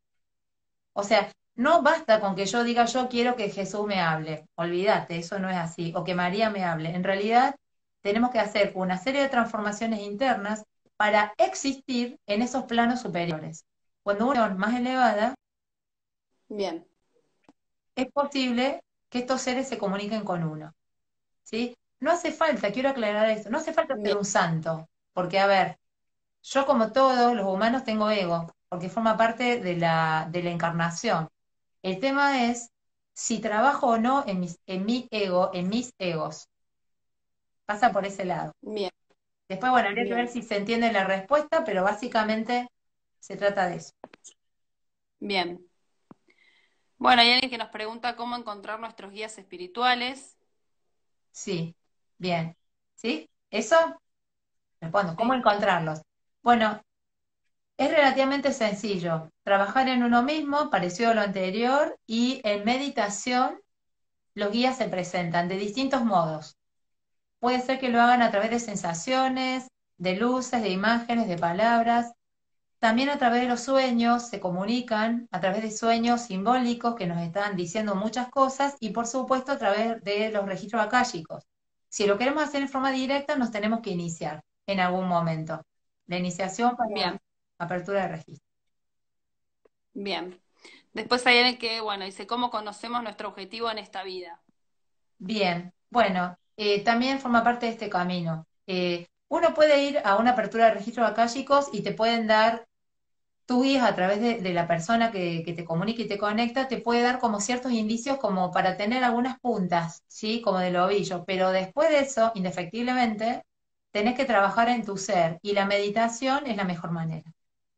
O sea, no basta con que yo diga yo quiero que Jesús me hable. Olvídate, eso no es así. O que María me hable. En realidad, tenemos que hacer una serie de transformaciones internas para existir en esos planos superiores. Cuando uno es más elevada, Bien, es posible que estos seres se comuniquen con uno. ¿Sí? No hace falta, quiero aclarar esto, no hace falta ser bien, un santo. Porque, a ver, yo como todos los humanos tengo ego, porque forma parte de la, de la encarnación. El tema es si trabajo o no en, mis, en mi ego, en mis egos. Pasa por ese lado. bien, Después, bueno, habría que ver bien, si se entiende la respuesta, pero básicamente se trata de eso. bien. Bueno, hay alguien que nos pregunta cómo encontrar nuestros guías espirituales. Sí, bien. ¿Sí? ¿Eso? Respondo. ¿Cómo Sí, encontrarlos? Bueno, es relativamente sencillo. Trabajar en uno mismo, parecido a lo anterior, y en meditación los guías se presentan de distintos modos. Puede ser que lo hagan a través de sensaciones, de luces, de imágenes, de palabras. También a través de los sueños se comunican, a través de sueños simbólicos que nos están diciendo muchas cosas y por supuesto a través de los registros akáshicos. Si lo queremos hacer en forma directa, nos tenemos que iniciar en algún momento. La iniciación para bien, apertura de registro. bien. Después hay alguien que, bueno, dice cómo conocemos nuestro objetivo en esta vida. Bien, bueno, eh, también forma parte de este camino. Eh, uno puede ir a una apertura de registros akáshicos y te pueden dar tú guías a través de, de la persona que, que te comunica y te conecta, te puede dar como ciertos indicios como para tener algunas puntas, ¿sí? Como del ovillo, pero después de eso, indefectiblemente, tenés que trabajar en tu ser y la meditación es la mejor manera.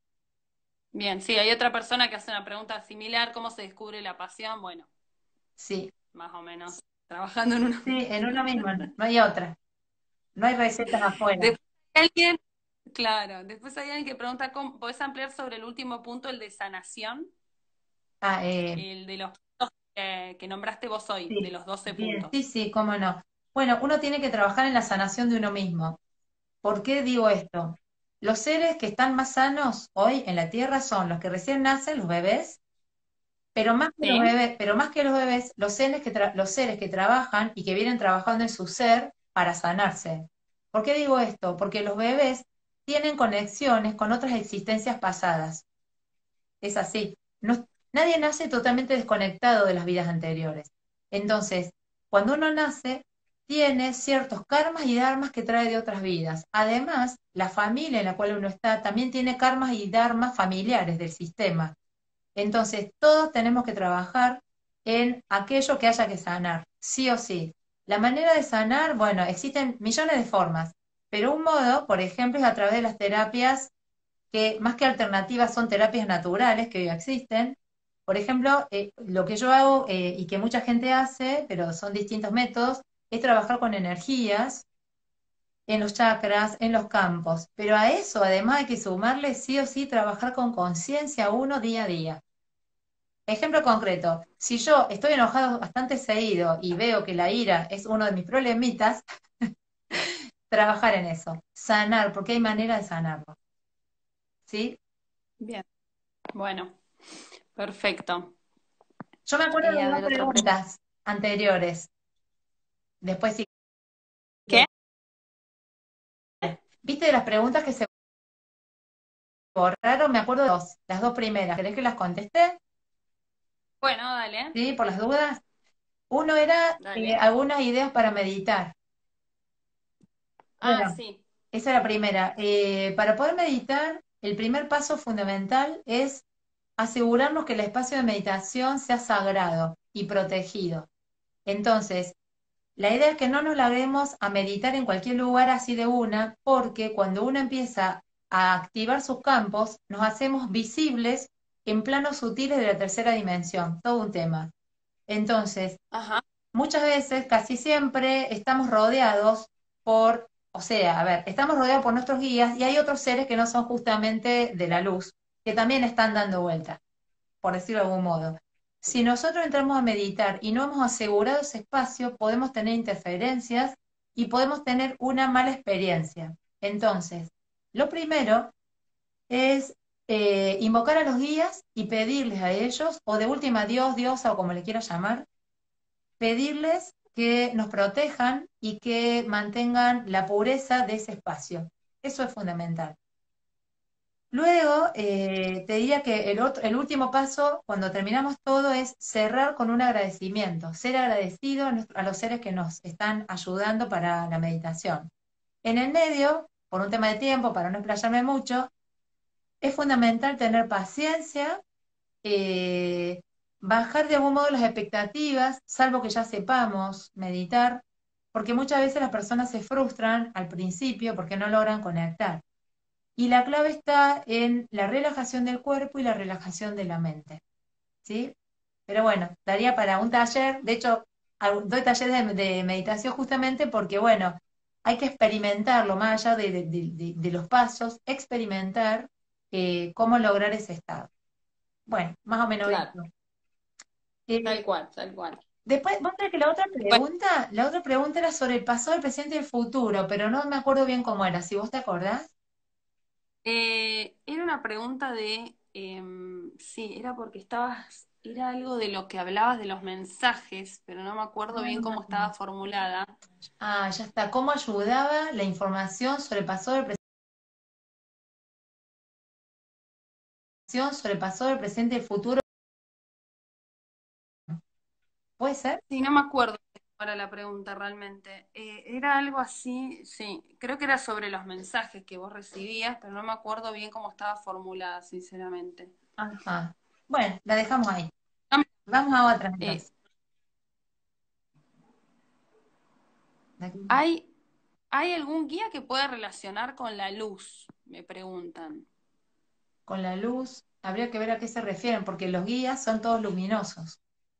Bien, sí, hay otra persona que hace una pregunta similar, ¿cómo se descubre la pasión? Bueno, Sí, más o menos, trabajando en uno sí, en mismo. uno mismo, no, no hay otra, no hay recetas afuera. Después hay alguien, claro, después hay alguien que pregunta, ¿cómo, ¿podés ampliar sobre el último punto, el de sanación? Ah, eh, El de los puntos que, que nombraste vos hoy, de sí, los doce bien, sí, puntos. sí, cómo no. Bueno, uno tiene que trabajar en la sanación de uno mismo. ¿Por qué digo esto? Los seres que están más sanos hoy en la Tierra son los que recién nacen, los bebés, pero más que los ¿Sí? bebés, pero más que los bebés, los seres que tra- los seres que trabajan y que vienen trabajando en su ser para sanarse. ¿Por qué digo esto? Porque los bebés tienen conexiones con otras existencias pasadas. Es así. No- nadie nace totalmente desconectado de las vidas anteriores. Entonces, cuando uno nace, tiene ciertos karmas y dharmas que trae de otras vidas. Además, la familia en la cual uno está también tiene karmas y dharmas familiares del sistema. Entonces, todos tenemos que trabajar en aquello que haya que sanar, sí o sí. La manera de sanar, bueno, existen millones de formas, pero un modo, por ejemplo, es a través de las terapias que más que alternativas son terapias naturales que hoy existen. Por ejemplo, eh, lo que yo hago eh, y que mucha gente hace, pero son distintos métodos, es trabajar con energías en los chakras, en los campos. Pero a eso, además, hay que sumarle sí o sí trabajar con conciencia uno día a día. Ejemplo concreto, si yo estoy enojado bastante seguido y veo que la ira es uno de mis problemitas, trabajar en eso, sanar, porque hay manera de sanarlo. ¿Sí? Bien, bueno, perfecto. Yo me acuerdo Eh, de a dos ver, otra pregunta. preguntas anteriores. Después, si ¿Qué? viste de las preguntas que se borraron, me acuerdo de dos, las dos primeras. ¿Querés que las conteste? Bueno, dale, Sí, por las dudas. Uno era eh, dale. algunas ideas para meditar. Ah, Bueno, sí, esa es la primera. Eh, para poder meditar, el primer paso fundamental es asegurarnos que el espacio de meditación sea sagrado y protegido. Entonces, la idea es que no nos larguemos a meditar en cualquier lugar así de una, porque cuando uno empieza a activar sus campos, nos hacemos visibles en planos sutiles de la tercera dimensión, todo un tema. Entonces, Ajá, muchas veces, casi siempre, estamos rodeados por, o sea, a ver, estamos rodeados por nuestros guías y hay otros seres que no son justamente de la luz, que también están dando vuelta, por decirlo de algún modo. Si nosotros entramos a meditar y no hemos asegurado ese espacio, podemos tener interferencias y podemos tener una mala experiencia. Entonces, lo primero es eh, invocar a los guías y pedirles a ellos, o de última Dios, diosa o como le quieras llamar, pedirles que nos protejan y que mantengan la pureza de ese espacio. Eso es fundamental. Luego, eh, te diría que el, otro, el último paso, cuando terminamos todo, es cerrar con un agradecimiento, ser agradecido a, nuestro- a los seres que nos están ayudando para la meditación. En el medio, por un tema de tiempo, para no explayarme mucho, es fundamental tener paciencia, eh, bajar de algún modo las expectativas, salvo que ya sepamos meditar, porque muchas veces las personas se frustran al principio porque no logran conectar. Y la clave está en la relajación del cuerpo y la relajación de la mente, ¿sí? Pero bueno, daría para un taller, de hecho, al- doy talleres de, de meditación justamente porque, bueno, hay que experimentarlo más allá de, de- de- de- de los pasos, experimentar eh, cómo lograr ese estado. Bueno, más o menos claro, esto. Eh, tal cual, tal cual. después, vos sabés que la otra Bueno, pregunta, la otra pregunta era sobre el pasado, el presente y el futuro, pero no me acuerdo bien cómo era, si vos te acordás. eh, era una pregunta de, em, sí, era porque estabas, era algo de lo que hablabas de los mensajes, pero no me acuerdo bien cómo estaba formulada. Ah, ya está. ¿Cómo ayudaba la información sobre el pasado, el presente, sobre el pasado, el presente y el futuro? ¿Puede ser? Sí, no me acuerdo para la pregunta realmente. Eh, era algo así, sí, creo que era sobre los mensajes que vos recibías, pero no me acuerdo bien cómo estaba formulada, sinceramente. Ajá. Bueno, la dejamos ahí. No me- Vamos a otra eh, entonces. ¿hay, ¿hay algún guía que pueda relacionar con la luz? Me preguntan. Con la luz, habría que ver a qué se refieren, porque los guías son todos luminosos.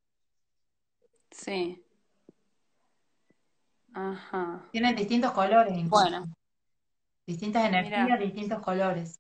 Sí, ajá. Tienen distintos colores incluso. Bueno, Distintas mira, energías, distintos colores.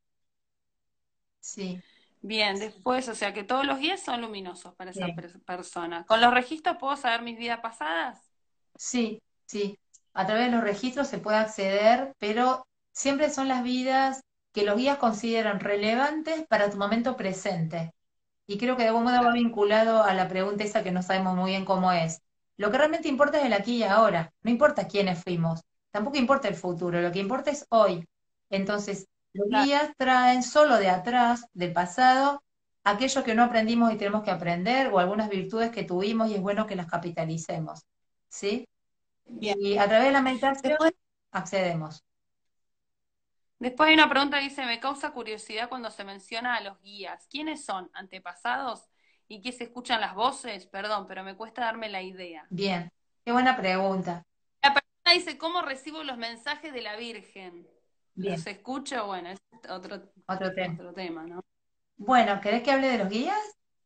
Sí, bien, después, o sea que todos los guías son luminosos para esa sí. per- persona. ¿Con los registros puedo saber mis vidas pasadas? Sí, sí. A través de los registros se puede acceder, pero siempre son las vidas que los guías consideran relevantes para tu momento presente. Y creo que de algún modo va Claro, vinculado a la pregunta esa que no sabemos muy bien cómo es. Lo que realmente importa es el aquí y ahora. No importa quiénes fuimos. Tampoco importa el futuro. Lo que importa es hoy. Entonces, los claro, guías traen solo de atrás, del pasado, aquello que no aprendimos y tenemos que aprender, o algunas virtudes que tuvimos y es bueno que las capitalicemos. ¿Sí? bien. Y a través de la meditación Después, accedemos. después hay una pregunta que dice, me causa curiosidad cuando se menciona a los guías. ¿Quiénes son? ¿Antepasados? ¿Y qué se escuchan las voces? Perdón, pero me cuesta darme la idea. Bien, qué buena pregunta. La persona dice, ¿cómo recibo los mensajes de la Virgen? Bien, ¿Los escucho? Bueno, es otro, otro tema. otro tema, ¿no? Bueno, ¿querés que hable de los guías?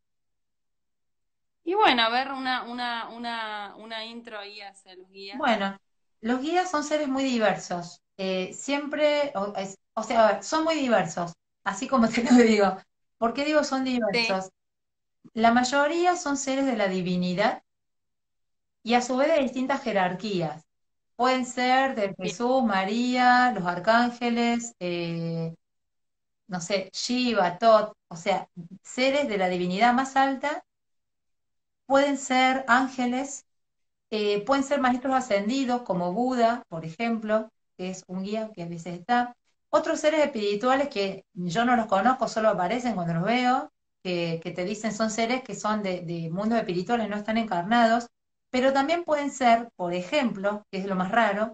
Y bueno, a ver una, una, una, una intro ahí hacia los guías. Bueno, los guías son seres muy diversos. Eh, siempre, o, es- o sea, a ver, son muy diversos, así como te lo digo. ¿Por qué digo son Sí, diversos? La mayoría son seres de la divinidad y a su vez de distintas jerarquías. Pueden ser de bien, Jesús, María, los arcángeles, eh, no sé, Shiva, Tot, o sea, seres de la divinidad más alta. Pueden ser ángeles. Eh, pueden ser maestros ascendidos, como Buda, por ejemplo, que es un guía que a veces está. Otros seres espirituales que yo no los conozco, solo aparecen cuando los veo, que, que te dicen son seres que son de, de mundos espirituales, no están encarnados, pero también pueden ser, por ejemplo, que es lo más raro,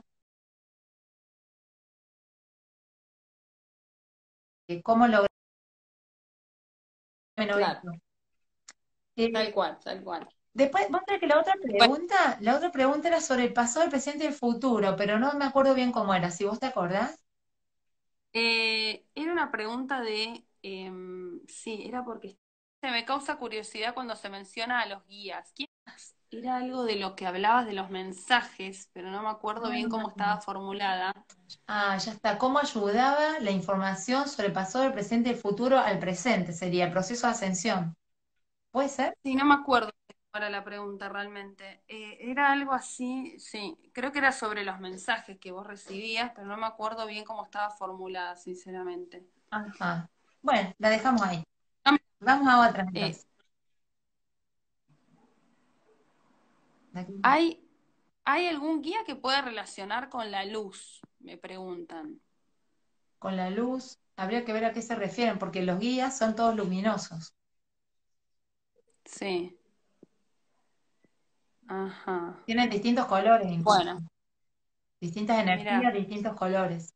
que cómo lograr claro, esto. Eh, tal cual, tal cual. después, vos sabés que la otra Bueno, pregunta, la otra pregunta era sobre el pasado, el presente y el futuro, pero no me acuerdo bien cómo era, si vos te acordás. Eh, era una pregunta de, em, sí, era porque se me causa curiosidad cuando se menciona a los guías. ¿Quién era algo de lo que hablabas de los mensajes, pero no me acuerdo bien cómo estaba formulada? Ah, ya está. ¿Cómo ayudaba la información sobre el pasado, el presente y el futuro al presente? Sería el proceso de ascensión. ¿Puede ser? Sí, no me acuerdo para la pregunta realmente. Eh, era algo así, sí, creo que era sobre los mensajes que vos recibías, pero no me acuerdo bien cómo estaba formulada, sinceramente. Ajá. Bueno, la dejamos ahí. No me- Vamos a otra eh, entonces. ¿hay, ¿hay algún guía que pueda relacionar con la luz? Me preguntan. Con la luz, habría que ver a qué se refieren, porque los guías son todos luminosos. Sí, ajá. Tienen distintos colores incluso. Bueno, Distintas mira, energías, distintos colores.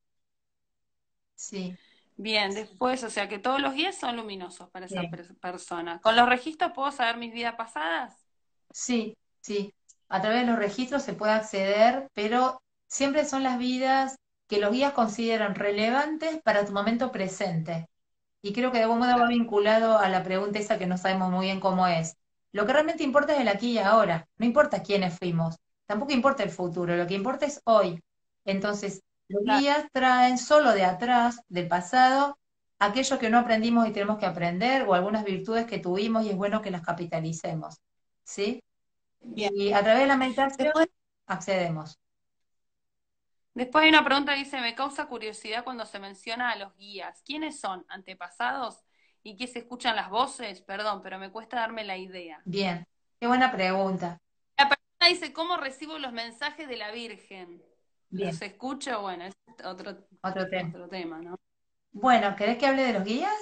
Sí, bien, después, o sea que todos los guías son luminosos para esa sí. per- persona. ¿Con los registros puedo saber mis vidas pasadas? Sí, sí. A través de los registros se puede acceder, pero siempre son las vidas que los guías consideran relevantes para tu momento presente. Y creo que de algún modo va Claro, vinculado a la pregunta esa que no sabemos muy bien cómo es. Lo que realmente importa es el aquí y ahora. No importa quiénes fuimos. Tampoco importa el futuro. Lo que importa es hoy. Entonces, los claro, guías traen solo de atrás, del pasado, aquello que no aprendimos y tenemos que aprender, o algunas virtudes que tuvimos y es bueno que las capitalicemos. ¿Sí? bien. Y a través de la meditación Después, accedemos. después hay una pregunta que dice, me causa curiosidad cuando se menciona a los guías. ¿Quiénes son? ¿Antepasados? ¿Y qué se escuchan las voces? Perdón, pero me cuesta darme la idea. Bien, qué buena pregunta. La persona dice, ¿cómo recibo los mensajes de la Virgen? ¿Los Bien, escucho? Bueno, es otro, otro tema. otro tema, ¿no? Bueno, ¿querés que hable de los guías?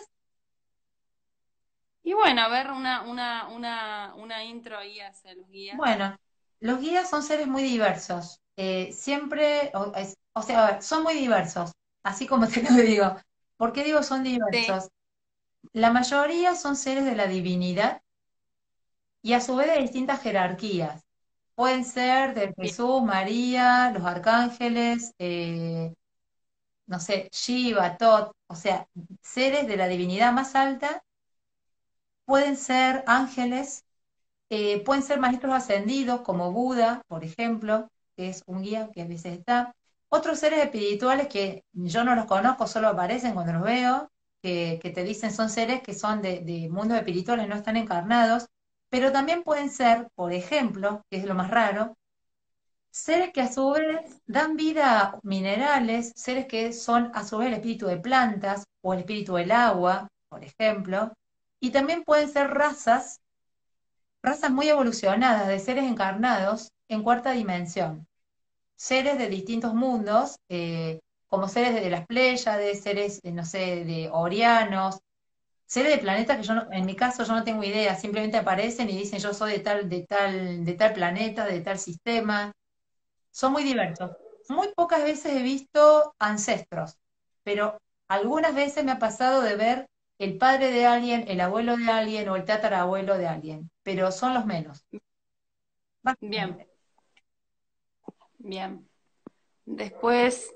Y bueno, a ver una, una, una, una intro ahí hacia los guías. Bueno, los guías son seres muy diversos. Eh, siempre, o, es- o sea, a ver, son muy diversos, así como te lo digo. ¿Por qué digo son Sí, diversos? La mayoría son seres de la divinidad y a su vez de distintas jerarquías. Pueden ser de bien, Jesús, María, los arcángeles, eh, no sé, Shiva, Tot, o sea, seres de la divinidad más alta. Pueden ser ángeles. Eh, pueden ser maestros ascendidos, como Buda, por ejemplo, que es un guía que a veces está. Otros seres espirituales que yo no los conozco, solo aparecen cuando los veo, que, que te dicen son seres que son de, de mundos espirituales, no están encarnados, pero también pueden ser, por ejemplo, que es lo más raro, seres que a su vez dan vida a minerales, seres que son a su vez el espíritu de plantas o el espíritu del agua, por ejemplo, y también pueden ser razas razas muy evolucionadas de seres encarnados en cuarta dimensión, seres de distintos mundos, eh, como seres de las Pléyades, seres, eh, no sé, de Orianos, seres de planetas que yo, no- en mi caso, yo no tengo idea, simplemente aparecen y dicen yo soy de tal, de tal, de tal planeta, de tal sistema. Son muy diversos. Muy pocas veces he visto ancestros, pero algunas veces me ha pasado de ver el padre de alguien, el abuelo de alguien o el tatarabuelo de alguien, pero son los menos. bien, Básicamente. bien. Después,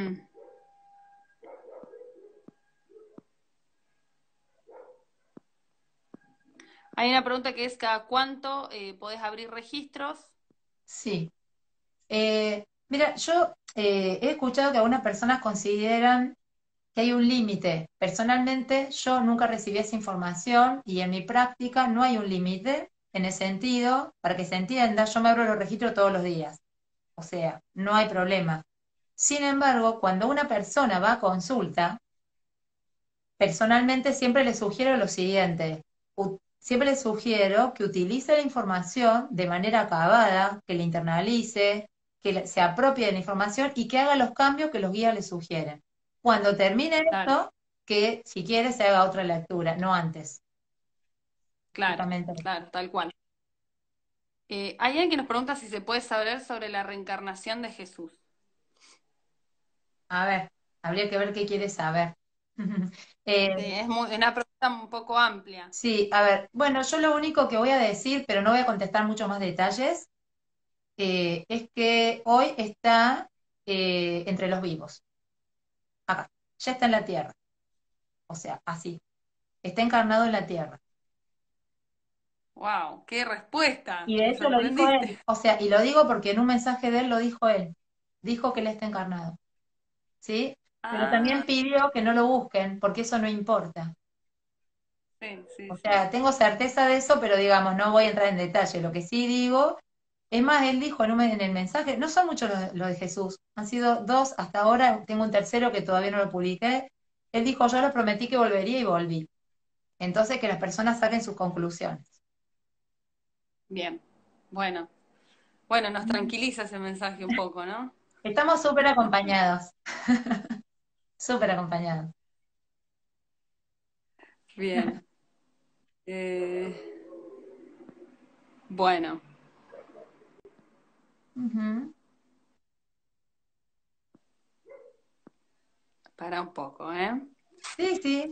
hay una pregunta que es, ¿cada cuánto eh, podés abrir registros? Sí. Eh, mira, yo eh, he escuchado que algunas personas consideran que hay un límite. Personalmente, yo nunca recibí esa información y en mi práctica no hay un límite en ese sentido. Para que se entienda, yo me abro los registros todos los días. O sea, no hay problema. Sin embargo, cuando una persona va a consulta, personalmente siempre le sugiero lo siguiente. U- siempre le sugiero que utilice la información de manera acabada, que la internalice, que la- se apropie de la información y que haga los cambios que los guías le sugieren. Cuando termine Claro, esto, que si quiere se haga otra lectura, no antes. claro, Justamente. claro, tal cual. Eh, hay alguien que nos pregunta si se puede saber sobre la reencarnación de Jesús. A ver, habría que ver qué quiere saber. Sí, Eh, es muy- una pregunta un poco amplia. sí, a ver, bueno, yo lo único que voy a decir, pero no voy a contestar muchos más detalles, eh, es que hoy está eh, entre los vivos, acá. ya está en la tierra. O sea, así, está encarnado en la tierra. Wow, qué respuesta. Y de Me hecho lo dijo sorprendiste. él. O sea, y lo digo porque en un mensaje de él lo dijo él. Dijo que él está encarnado. ¿Sí? Pero también Ah, pidió que no lo busquen, porque eso no importa. sí, sí, O sí. sea, tengo certeza de eso, pero digamos, no voy a entrar en detalle. Lo que sí digo, es más, él dijo en, un- en el mensaje, no son muchos los, los de Jesús, han sido dos hasta ahora, tengo un tercero que todavía no lo publiqué. Él dijo, yo les prometí que volvería y volví. Entonces, que las personas saquen sus conclusiones. Bien. Bueno, bueno, nos tranquiliza ese mensaje un poco, ¿no? Estamos súper acompañados, súper acompañados. Bien. Eh, bueno, Ujú. para un poco, ¿eh? Sí, sí.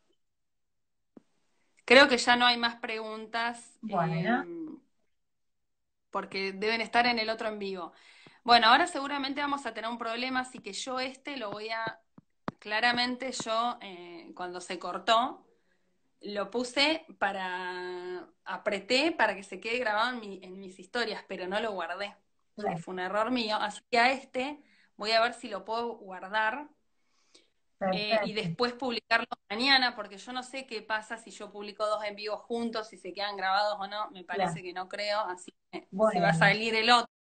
Creo que ya no hay más preguntas, eh, Bueno, porque deben estar en el otro en vivo. Bueno, ahora seguramente vamos a tener un problema, así que yo este lo voy a, claramente yo, eh, cuando se cortó, lo puse para, apreté para que se quede grabado en, mi- en mis historias, pero no lo guardé. Eh, claro, fue un error mío, así que a este voy a ver si lo puedo guardar, eh, y perfecto. después publicarlo mañana, porque yo no sé qué pasa si yo publico dos en vivo juntos, si se quedan grabados o no, me Claro. parece que no creo, así que si va a Bueno, salir el otro.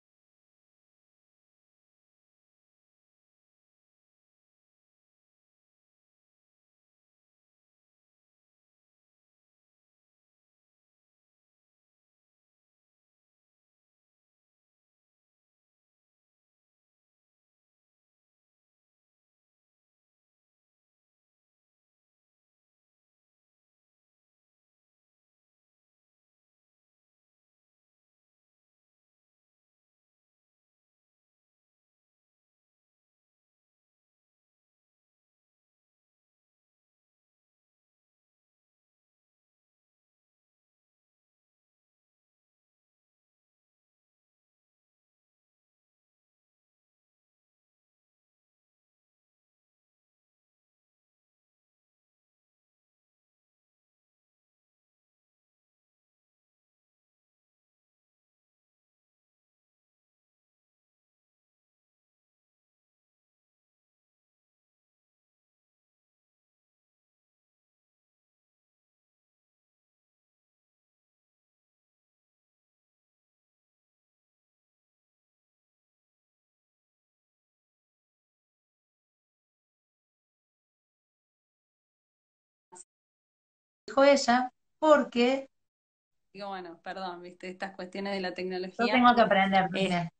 dijo ella, porque Digo, bueno, perdón, viste, estas cuestiones de la yo tecnología. tengo que aprender Eh, también.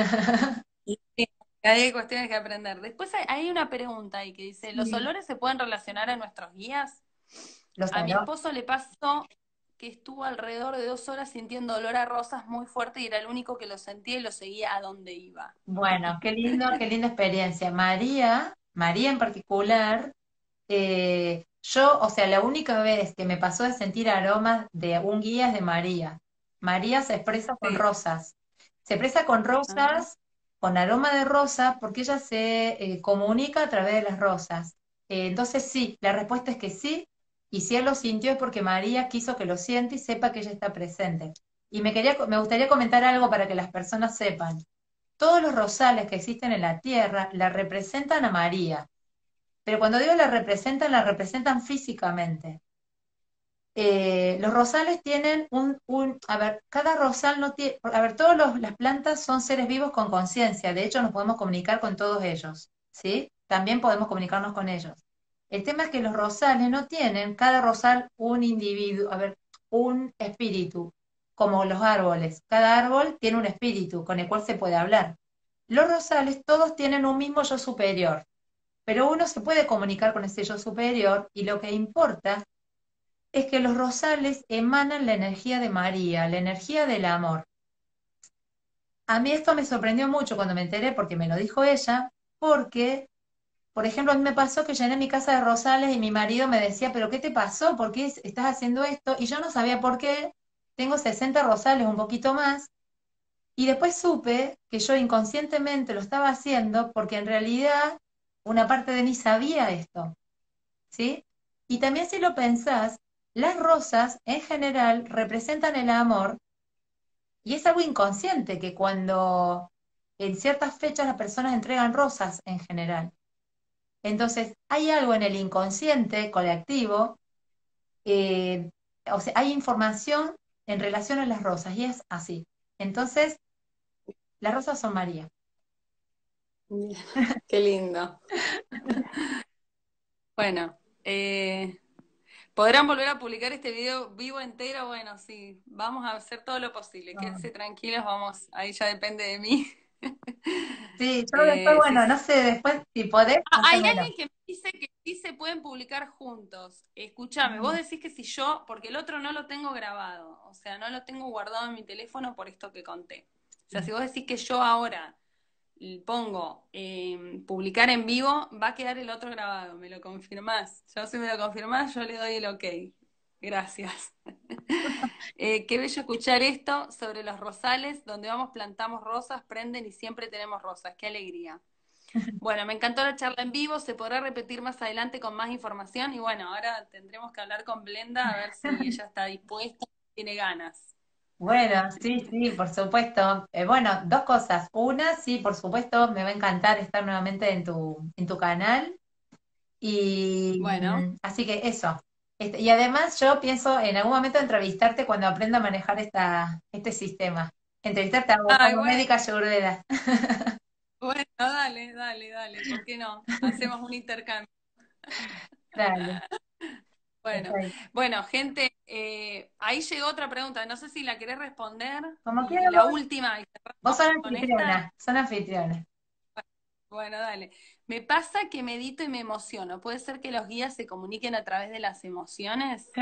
sí, hay cuestiones que aprender. Después hay, hay una pregunta ahí que dice, ¿los Sí, olores se pueden relacionar a nuestros guías? los A mi olores. esposo le pasó que estuvo alrededor de dos horas sintiendo olor a rosas muy fuerte y era el único que lo sentía y lo seguía a donde iba. Bueno, qué lindo, qué linda experiencia. María, María en particular, eh, yo, o sea, la única vez que me pasó de sentir aromas de un guía es de María. María se expresa con Sí. rosas. Se expresa con Ah, rosas, con aroma de rosa, porque ella se eh, comunica a través de las rosas. Eh, entonces sí, la respuesta es que sí, y si él lo sintió es porque María quiso que lo sienta y sepa que ella está presente. Y me quería, me gustaría comentar algo para que las personas sepan. Todos los rosales que existen en la tierra la representan a María, pero cuando digo la representan, la representan físicamente. Eh, los rosales tienen un, un, a ver, cada rosal no tiene, a ver, todas las plantas son seres vivos con conciencia, de hecho nos podemos comunicar con todos ellos, ¿sí? También podemos comunicarnos con ellos. El tema es que los rosales no tienen, cada rosal, un individuo, a ver, un espíritu, como los árboles. Cada árbol tiene un espíritu con el cual se puede hablar. Los rosales todos tienen un mismo yo superior, pero uno se puede comunicar con ese yo superior y lo que importa es que los rosales emanan la energía de María, la energía del amor. A mí esto me sorprendió mucho cuando me enteré, porque me lo dijo ella, porque, por ejemplo, a mí me pasó que llené mi casa de rosales y mi marido me decía, pero ¿qué te pasó? ¿Por qué estás haciendo esto? Y yo no sabía por qué. Tengo sesenta rosales, un poquito más, y después supe que yo inconscientemente lo estaba haciendo porque en realidad una parte de mí sabía esto, ¿sí? Y también si lo pensás, las rosas en general representan el amor y es algo inconsciente que cuando en ciertas fechas las personas entregan rosas en general. Entonces, hay algo en el inconsciente colectivo, eh, o sea, hay información en relación a las rosas y es así. Entonces, las rosas son María. Bien, qué lindo. Bueno, eh, ¿podrán volver a publicar este video vivo entero? Bueno, sí, vamos a hacer todo lo posible. Ah. Quédense tranquilos, vamos, ahí ya depende de mí. Sí, yo después, Eh, sí, bueno, sí. no sé, después si podés, Ah, hay hacémelo. alguien que me dice que sí se pueden publicar juntos. Escúchame, vos decís que si yo, porque el otro no lo tengo grabado, o sea, no lo tengo guardado en mi teléfono por esto que conté. O sea, si vos decís que yo ahora pongo eh, publicar en vivo, va a quedar el otro grabado, ¿me lo confirmás? Yo si me lo confirmás, yo le doy el ok. Gracias. Eh, qué bello escuchar esto sobre los rosales, donde vamos plantamos rosas, prenden y siempre tenemos rosas. Qué alegría. Bueno, me encantó la charla en vivo, se podrá repetir más adelante con más información y bueno, ahora tendremos que hablar con Blenda a ver si ella está dispuesta, tiene ganas. Bueno, sí, sí, por supuesto. Eh, bueno, dos cosas. Una, sí, por supuesto, me va a encantar estar nuevamente en tu, en tu canal. Y Bueno, mm, así que eso. Este, y además yo pienso en algún momento entrevistarte cuando aprenda a manejar esta, este sistema. Entrevistarte a vos ay, como bueno, médica ayurveda. bueno, dale, dale, dale, ¿por qué no? Hacemos un intercambio. Dale, Bueno, perfecto. bueno, gente, eh, ahí llegó otra pregunta, no sé si la querés responder Como y quieras la vos, última, y vos cerramos sos con esta. anfitriona, son anfitriona. Bueno, dale. Me pasa que medito y me emociono. ¿Puede ser que los guías se comuniquen a través de las emociones?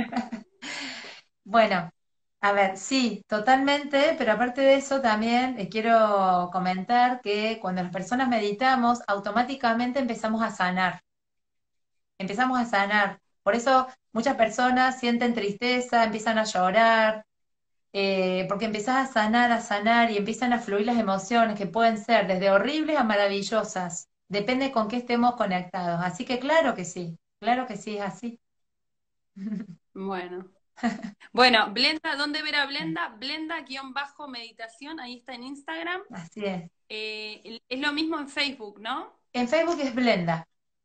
Bueno, a ver, sí, totalmente, pero aparte de eso también eh, quiero comentar que cuando las personas meditamos, automáticamente empezamos a sanar, empezamos a sanar. Por eso muchas personas sienten tristeza, empiezan a llorar, eh, porque empezás a sanar, a sanar y empiezan a fluir las emociones que pueden ser desde horribles a maravillosas. Depende con qué estemos conectados. Así que claro que sí, claro que sí, es así. Bueno. Bueno, Blenda, ¿dónde ver a Blenda? Blenda-meditación, ahí está en Instagram. Así es. Eh, es lo mismo en Facebook, ¿no? En Facebook es Blenda.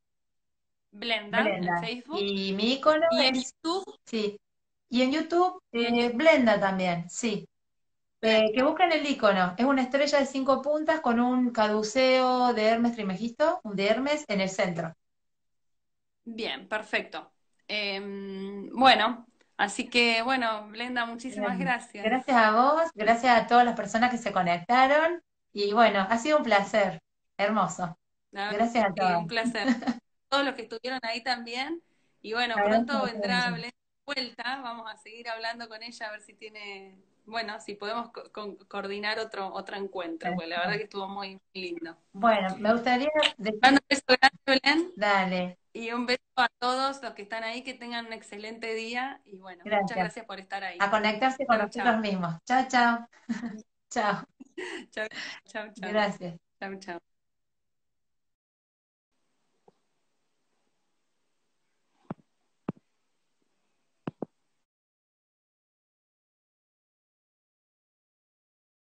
Blenda en Blenda. Facebook. Y mi icono Y en es, YouTube, sí. Y en YouTube, y en eh, YouTube, Blenda también, sí. Eh, que Blenda. busquen el icono. Es una estrella de cinco puntas con un caduceo de Hermes Trismegisto, de Hermes en el centro. Bien, perfecto. Eh, bueno, así que, bueno, Blenda, muchísimas Bien. gracias. Gracias a vos, gracias a todas las personas que se conectaron. Y bueno, ha sido un placer. Hermoso. La verdad Gracias a que todas. un placer. Todos los que estuvieron ahí también. Y bueno, Agradezco pronto a vendrá todos. Belén de vuelta. Vamos a seguir hablando con ella a ver si tiene, bueno, si podemos co- con- coordinar otro, otro encuentro, porque la verdad que estuvo muy lindo. Bueno, me gustaría Mando decir, un beso grande, Belén, dale, y un beso a todos los que están ahí, que tengan un excelente día. Y bueno, muchas gracias. gracias por estar ahí. A conectarse con Chau, nosotros chau. mismos. Chao, chao. Chao. Chau, chau, chau. Gracias. Chau, chau.